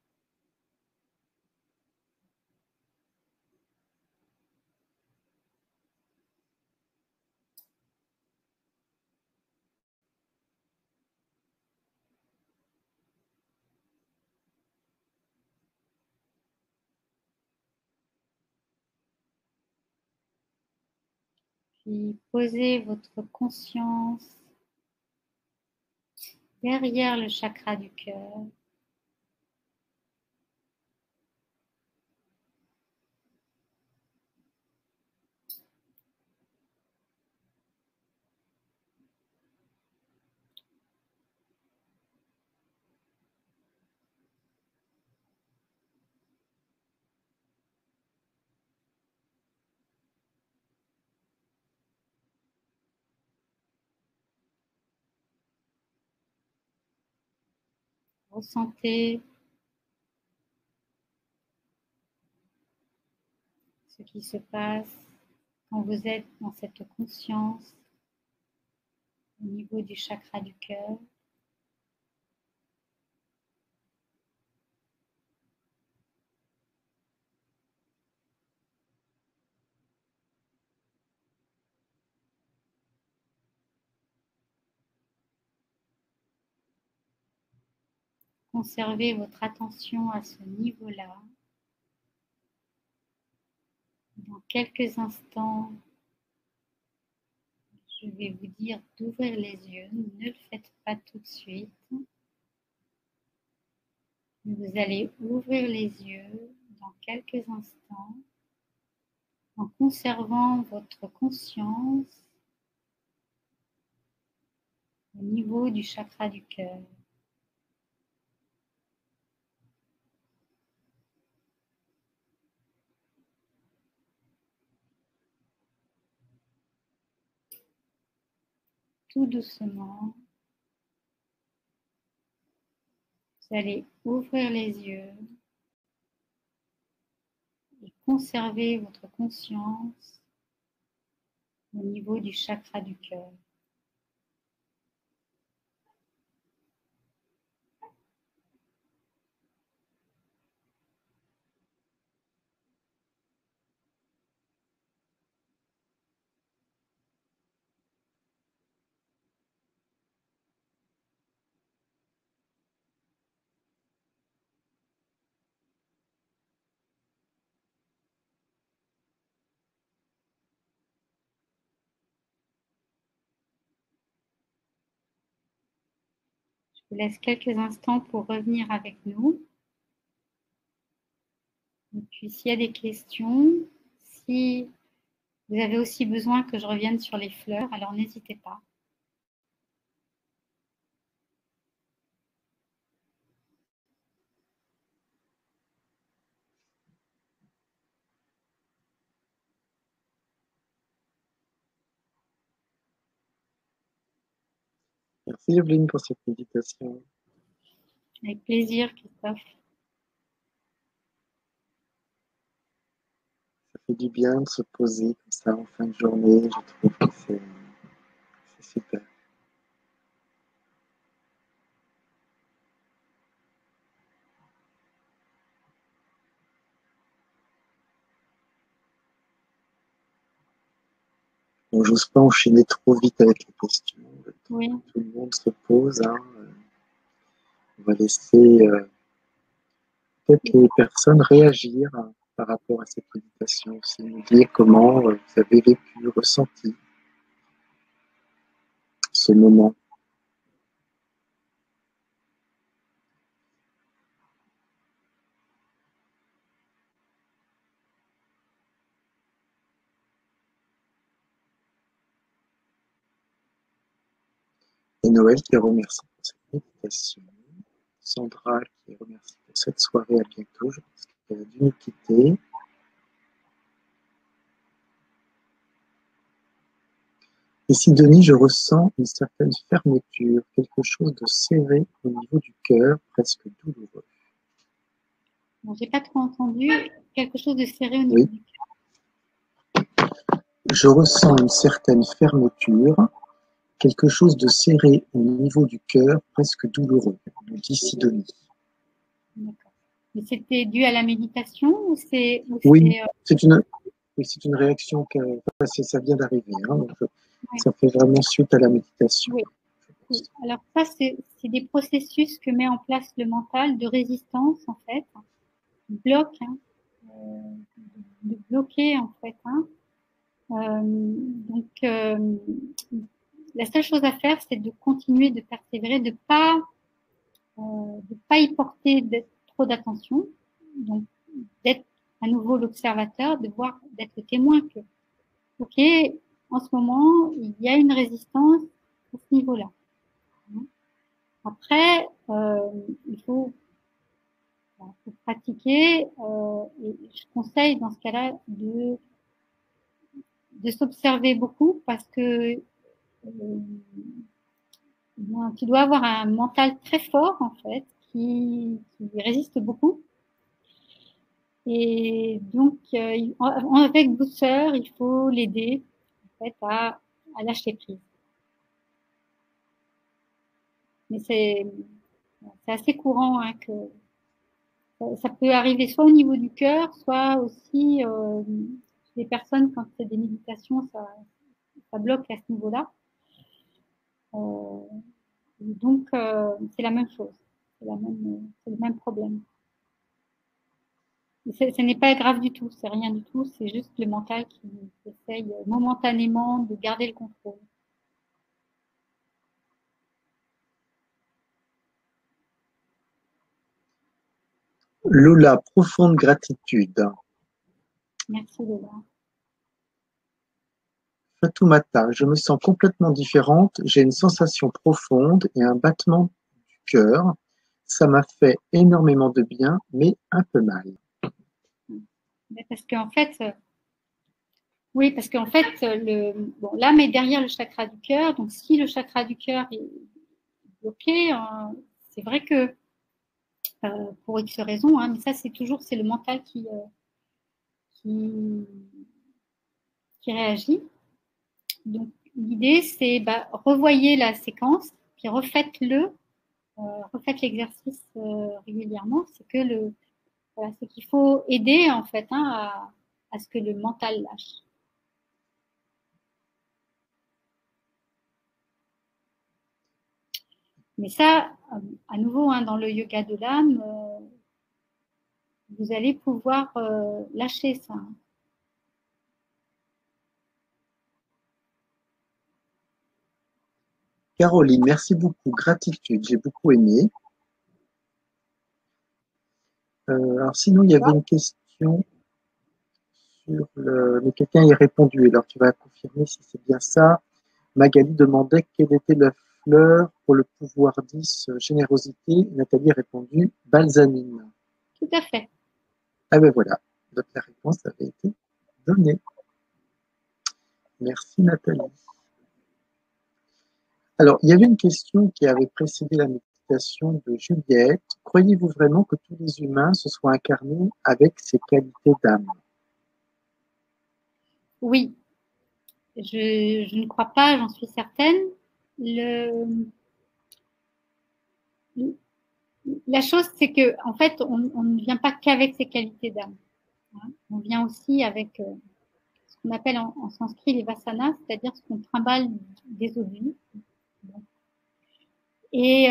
Speaker 2: Puis posez votre conscience derrière le chakra du cœur. Ressentez ce qui se passe quand vous êtes dans cette conscience au niveau du chakra du cœur. Conservez votre attention à ce niveau-là. Dans quelques instants, je vais vous dire d'ouvrir les yeux. Ne le faites pas tout de suite. Vous allez ouvrir les yeux dans quelques instants en conservant votre conscience au niveau du chakra du cœur. Tout doucement, Vous allez ouvrir les yeux et conserver votre conscience au niveau du chakra du cœur. Je vous laisse quelques instants pour revenir avec nous. Et puis, s'il y a des questions, si vous avez aussi besoin que je revienne sur les fleurs, alors n'hésitez pas.
Speaker 1: Merci Evelyne pour cette méditation.
Speaker 2: Avec plaisir, Christophe.
Speaker 1: Ça fait du bien de se poser comme ça en fin de journée. Je trouve que c'est super. Bon, j'ose pas enchaîner trop vite avec les questions.
Speaker 2: Oui.
Speaker 1: Tout le monde se pose. Hein. On va laisser peut-être les personnes réagir par rapport à cette méditation aussi, nous dire comment vous avez vécu, ressenti ce moment. Et Noël qui remercie pour cette méditation. Sandra qui remercie pour cette soirée. À bientôt. Je pense qu'elle a dû nous quitter. Et Sidonie, je ressens une certaine fermeture, quelque chose de serré au niveau du cœur, presque douloureux.
Speaker 2: Bon, j'ai pas trop entendu. Quelque chose de serré au niveau
Speaker 1: Oui.
Speaker 2: du cœur.
Speaker 1: Je ressens une certaine fermeture, quelque chose de serré au niveau du cœur, presque douloureux, nous dit Sidonie.
Speaker 2: D'accord. Mais c'était dû à la méditation ou c'est
Speaker 1: Oui, c'est une réaction ça vient d'arriver. Hein, donc,
Speaker 2: Oui.
Speaker 1: Ça fait vraiment suite à la méditation.
Speaker 2: Oui. Oui. Alors ça, c'est des processus que met en place le mental de résistance, en fait, bloc, hein, de bloquer, en fait. Hein. Donc, la seule chose à faire, c'est de continuer de persévérer, de pas y porter trop d'attention, donc d'être à nouveau l'observateur, de voir, d'être témoin que, ok, en ce moment, il y a une résistance à ce niveau-là. Après, il faut pratiquer, et je conseille dans ce cas-là de s'observer beaucoup parce que tu dois avoir un mental très fort en fait qui résiste beaucoup. Et donc, avec douceur, il faut l'aider en fait, à lâcher prise. Mais c'est assez courant hein, que ça peut arriver soit au niveau du cœur, soit aussi chez les personnes, quand c'est des méditations, ça bloque à ce niveau-là. Donc, c'est la même chose. C'est le même problème. Ce n'est pas grave du tout, c'est rien du tout, c'est juste le mental qui essaye momentanément de garder le contrôle.
Speaker 1: Lola, profonde gratitude.
Speaker 2: Merci Lola.
Speaker 1: Fatoumata, je me sens complètement différente, j'ai une sensation profonde et un battement du cœur. Ça m'a fait énormément de bien, mais un peu mal.
Speaker 2: Parce qu'en fait, oui, parce qu'en fait, l'âme est derrière le chakra du cœur. Donc, si le chakra du cœur est bloqué, c'est vrai que pour X raisons, hein, mais ça, c'est le mental qui réagit. Donc, l'idée, c'est revoyez la séquence, puis refaites l'exercice régulièrement. C'est qu'il faut aider, en fait, hein, à ce que le mental lâche. Mais ça, à nouveau, hein, dans le yoga de l'âme, vous allez pouvoir lâcher ça.
Speaker 1: Caroline, merci beaucoup. Gratitude, j'ai beaucoup aimé. Alors sinon, il y avait une question sur mais quelqu'un y a répondu. Alors tu vas confirmer si c'est bien ça. Magali demandait quelle était la fleur pour le pouvoir 10 générosité. Nathalie a répondu balsamine.
Speaker 2: Tout à fait.
Speaker 1: Ah ben voilà, donc la réponse avait été donnée. Merci Nathalie. Alors, il y avait une question qui avait précédé la méditation de Juliette. Croyez-vous vraiment que tous les humains se soient incarnés avec ces qualités d'âme?
Speaker 2: Oui. Je ne crois pas, j'en suis certaine. La chose, c'est que en fait, on ne vient pas qu'avec ces qualités d'âme. Hein. On vient aussi avec ce qu'on appelle en sanskrit les vasanas, c'est-à-dire ce qu'on trimballe des eaux de vie. Et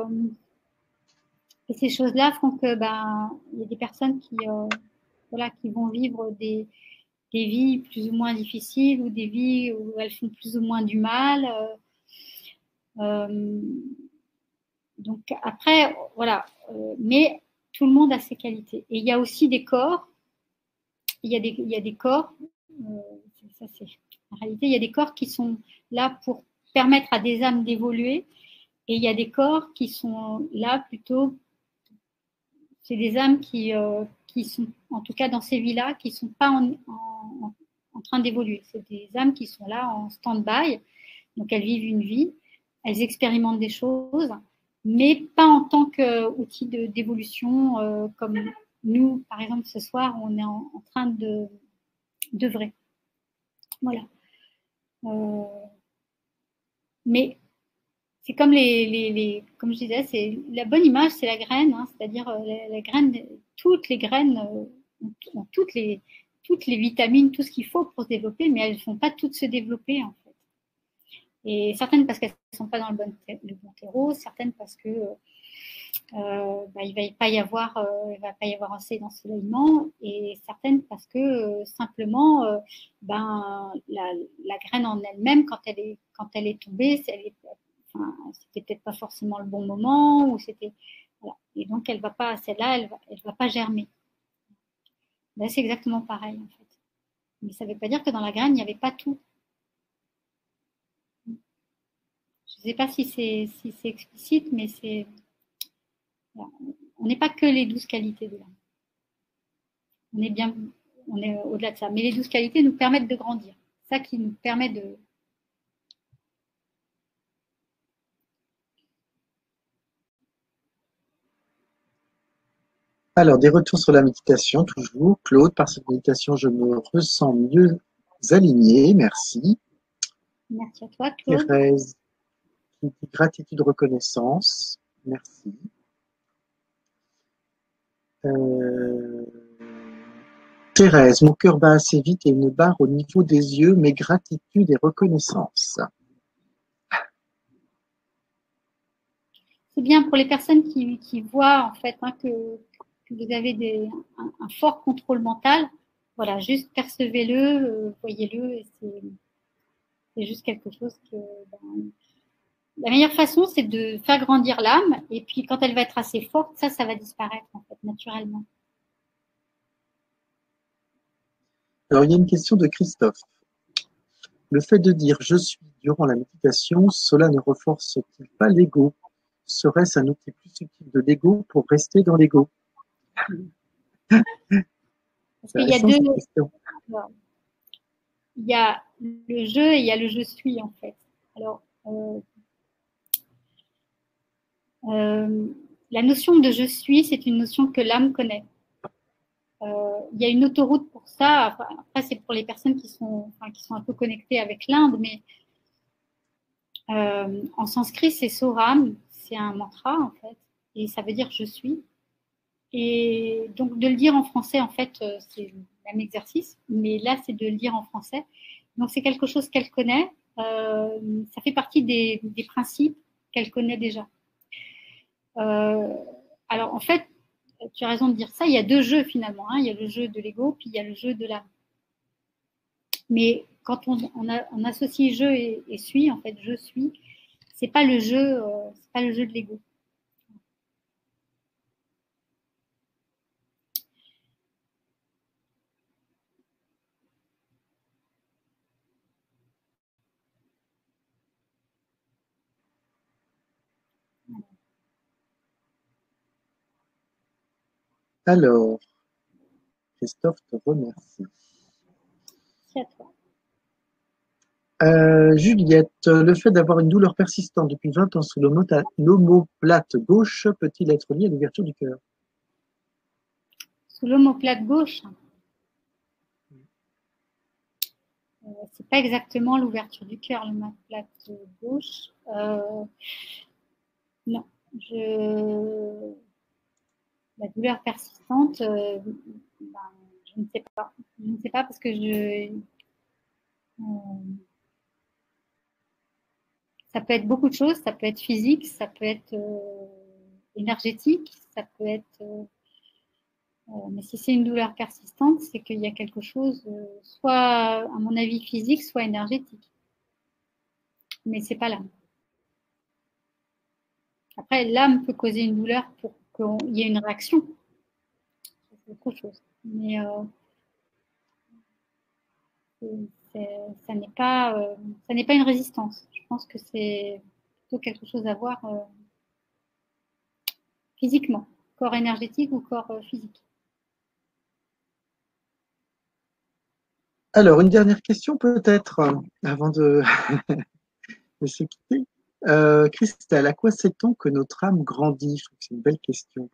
Speaker 2: ces choses-là font que il y a des personnes qui vont vivre des vies plus ou moins difficiles ou des vies où elles font plus ou moins du mal. Donc après, voilà. Mais tout le monde a ses qualités. Et il y a aussi des corps. Il y a des corps. Ça, c'est en réalité, il y a des corps qui sont là pour permettre à des âmes d'évoluer. Et il y a des corps qui sont là plutôt. C'est des âmes qui sont, en tout cas dans ces vies-là, qui ne sont pas en train d'évoluer. C'est des âmes qui sont là en stand-by. Donc elles vivent une vie, elles expérimentent des choses, mais pas en tant qu'outil d'évolution comme nous, par exemple, ce soir, on est en train d'œuvrer. Voilà. Mais c'est comme comme je disais, c'est la bonne image, c'est la graine, hein, c'est-à-dire la graine, toutes les graines ont toutes les vitamines, tout ce qu'il faut pour se développer, mais elles ne font pas toutes se développer en fait. Et certaines parce qu'elles ne sont pas dans le bon terreau, certaines parce que il va pas y avoir assez d'ensoleillement, et certaines parce que simplement la graine en elle-même quand elle est tombée, c'était peut-être pas forcément le bon moment, ou c'était voilà. Et donc elle va pas, celle-là, elle va pas germer. Là, c'est exactement pareil en fait. Mais ça ne veut pas dire que dans la graine il n'y avait pas tout. Je ne sais pas si c'est explicite, mais voilà. On n'est pas que les 12 qualités de l'âme. On est au-delà de ça. Mais les 12 qualités nous permettent de grandir. Ça qui nous permet de.
Speaker 1: Alors, des retours sur la méditation, toujours. Claude, par cette méditation, je me ressens mieux aligné. Merci.
Speaker 2: Merci à toi, Claude.
Speaker 1: Thérèse, qui dit gratitude, reconnaissance. Merci. Thérèse, mon cœur bat assez vite et une barre au niveau des yeux, mais gratitude et reconnaissance.
Speaker 2: C'est bien pour les personnes qui voient en fait que vous avez un fort contrôle mental. Voilà, juste percevez-le, voyez-le, et c'est juste quelque chose que. La meilleure façon, c'est de faire grandir l'âme, et puis quand elle va être assez forte, ça va disparaître en fait naturellement.
Speaker 1: Alors, il y a une question de Christophe. Le fait de dire je suis durant la méditation, cela ne renforce-t-il pas l'ego? Serait-ce un outil plus subtil de l'ego pour rester dans l'ego?
Speaker 2: Parce qu'il y a deux. Il y a le je et il y a le je suis en fait. Alors, La notion de je suis, c'est une notion que l'âme connaît. Il y a une autoroute pour ça. Après, c'est pour les personnes qui sont un peu connectées avec l'Inde, mais en sanskrit, c'est Soram, c'est un mantra en fait, et ça veut dire je suis. Et donc de le dire en français, en fait, c'est le même exercice, mais là, c'est de le dire en français. Donc c'est quelque chose qu'elle connaît. Ça fait partie des principes qu'elle connaît déjà. Alors en fait, tu as raison de dire ça. Il y a deux jeux finalement. Hein. Il y a le jeu de l'ego, puis il y a le jeu de l'âme. Mais quand on associe je et suis, en fait, je suis, c'est pas le jeu, c'est pas le jeu de l'ego.
Speaker 1: Alors, Christophe te remercie.
Speaker 2: C'est à toi.
Speaker 1: Juliette, le fait d'avoir une douleur persistante depuis 20 ans sous l'omoplate gauche peut-il être lié à l'ouverture du cœur?
Speaker 2: Sous l'omoplate gauche, c'est pas exactement l'ouverture du cœur, l'omoplate gauche. Non, la douleur persistante, ben, je ne sais pas. Je ne sais pas parce que ça peut être beaucoup de choses. Ça peut être physique, ça peut être énergétique, ça peut être. Mais si c'est une douleur persistante, c'est qu'il y a quelque chose, soit à mon avis physique, soit énergétique. Mais c'est pas l'âme. Après, l'âme peut causer une douleur pour qu'il y ait une réaction. C'est autre chose. Mais ça n'est pas une résistance. Je pense que c'est plutôt quelque chose à voir physiquement, corps énergétique ou corps physique.
Speaker 1: Alors, une dernière question peut-être, avant de, de se quitter. Christelle, à quoi sait-on que notre âme grandit? Je trouve que c'est une belle question.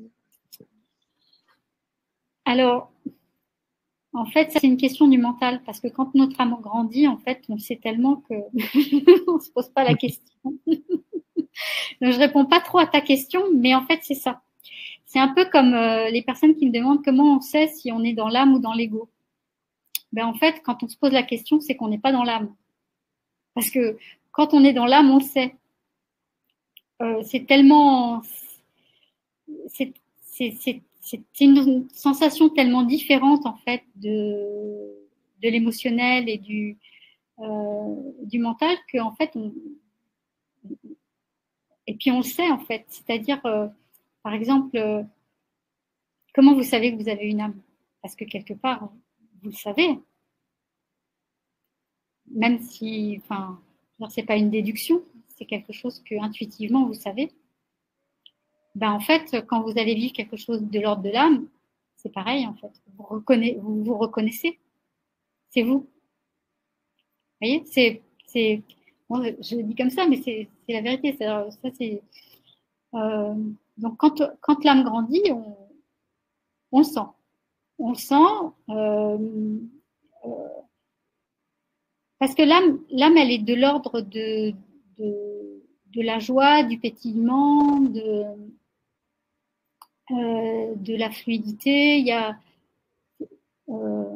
Speaker 2: Alors, en fait, c'est une question du mental, parce que quand notre âme grandit, en fait, on sait tellement que on se pose pas la question. Donc, je réponds pas trop à ta question, mais en fait, c'est ça. C'est un peu comme les personnes qui me demandent comment on sait si on est dans l'âme ou dans l'ego. Ben, en fait, quand on se pose la question, c'est qu'on n'est pas dans l'âme. Parce que quand on est dans l'âme, on le sait. C'est tellement. C'est une sensation tellement différente, en fait, de l'émotionnel et du mental qu'en fait, et puis on le sait, en fait. C'est-à-dire, par exemple, comment vous savez que vous avez une âme? Parce que quelque part, vous le savez. Même si, enfin, c'est pas une déduction, c'est quelque chose que intuitivement vous savez. Ben, en fait, quand vous allez vivre quelque chose de l'ordre de l'âme, c'est pareil, en fait. Vous reconnaissez. C'est vous. Vous voyez, bon, je le dis comme ça, mais c'est la vérité. Ça, c'est, euh, donc, quand l'âme grandit, on le sent. On le sent. Parce que l'âme, elle est de l'ordre de la joie, du pétillement, de la fluidité. Il y a, euh,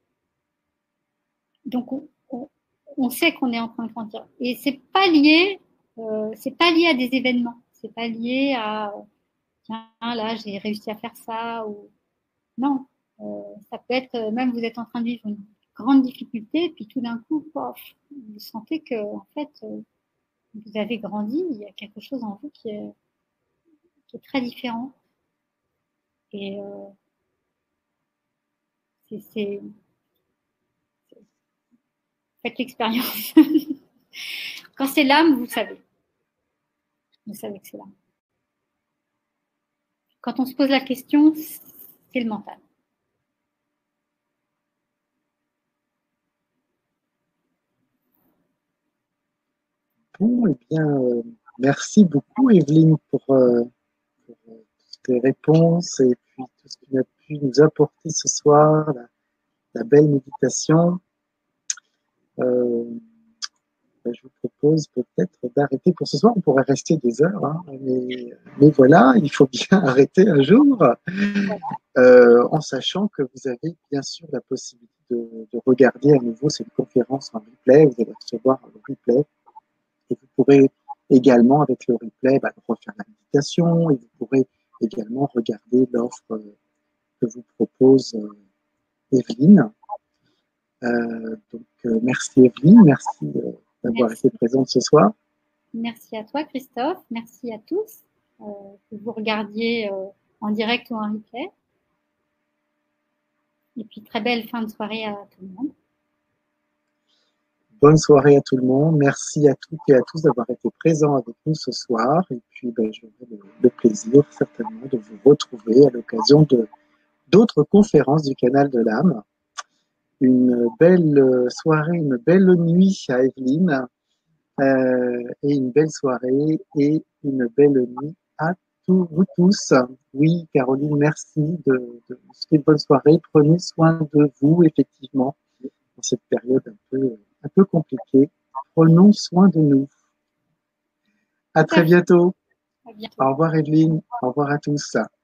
Speaker 2: donc, on sait qu'on est en train de grandir. Et c'est pas lié à des événements. C'est pas lié à, tiens, là, j'ai réussi à faire ça. Ou non, ça peut être même vous êtes en train de vivre une grande difficulté, puis tout d'un coup, pof, vous sentez que en fait, vous avez grandi. Il y a quelque chose en vous qui est très différent. Et c'est faites l'expérience. Quand c'est l'âme, vous savez. Vous savez que c'est l'âme. Quand on se pose la question, c'est le mental.
Speaker 1: Bon, eh bien, merci beaucoup, Evelyne, pour tes réponses et puis tout ce que tu as pu nous apporter ce soir, la belle méditation. Je vous propose peut-être d'arrêter pour ce soir. On pourrait rester des heures, hein, mais voilà, il faut bien arrêter un jour, en sachant que vous avez bien sûr la possibilité de regarder à nouveau cette conférence en replay. Vous allez recevoir le replay et vous pourrez également, avec le replay, refaire la méditation et vous pourrez également regarder l'offre que vous propose Evelyne. Merci Evelyne, merci d'avoir été présente ce soir.
Speaker 2: Merci à toi Christophe, merci à tous, que vous regardiez en direct ou en replay. Et puis très belle fin de soirée à tout le monde.
Speaker 1: Bonne soirée à tout le monde, merci à toutes et à tous d'avoir été présents avec nous ce soir et puis j'aurai le plaisir certainement de vous retrouver à l'occasion d'autres conférences du Canal de l'âme. Une belle soirée, une belle nuit à Evelyne et une belle soirée et une belle nuit à vous tous. Oui, Caroline, merci de vous souhaiter une bonne soirée. Prenez soin de vous, effectivement, dans cette période un peu compliquée. Prenons soin de nous. À très bientôt.
Speaker 2: À bientôt.
Speaker 1: Au revoir, Evelyne. Au revoir à tous.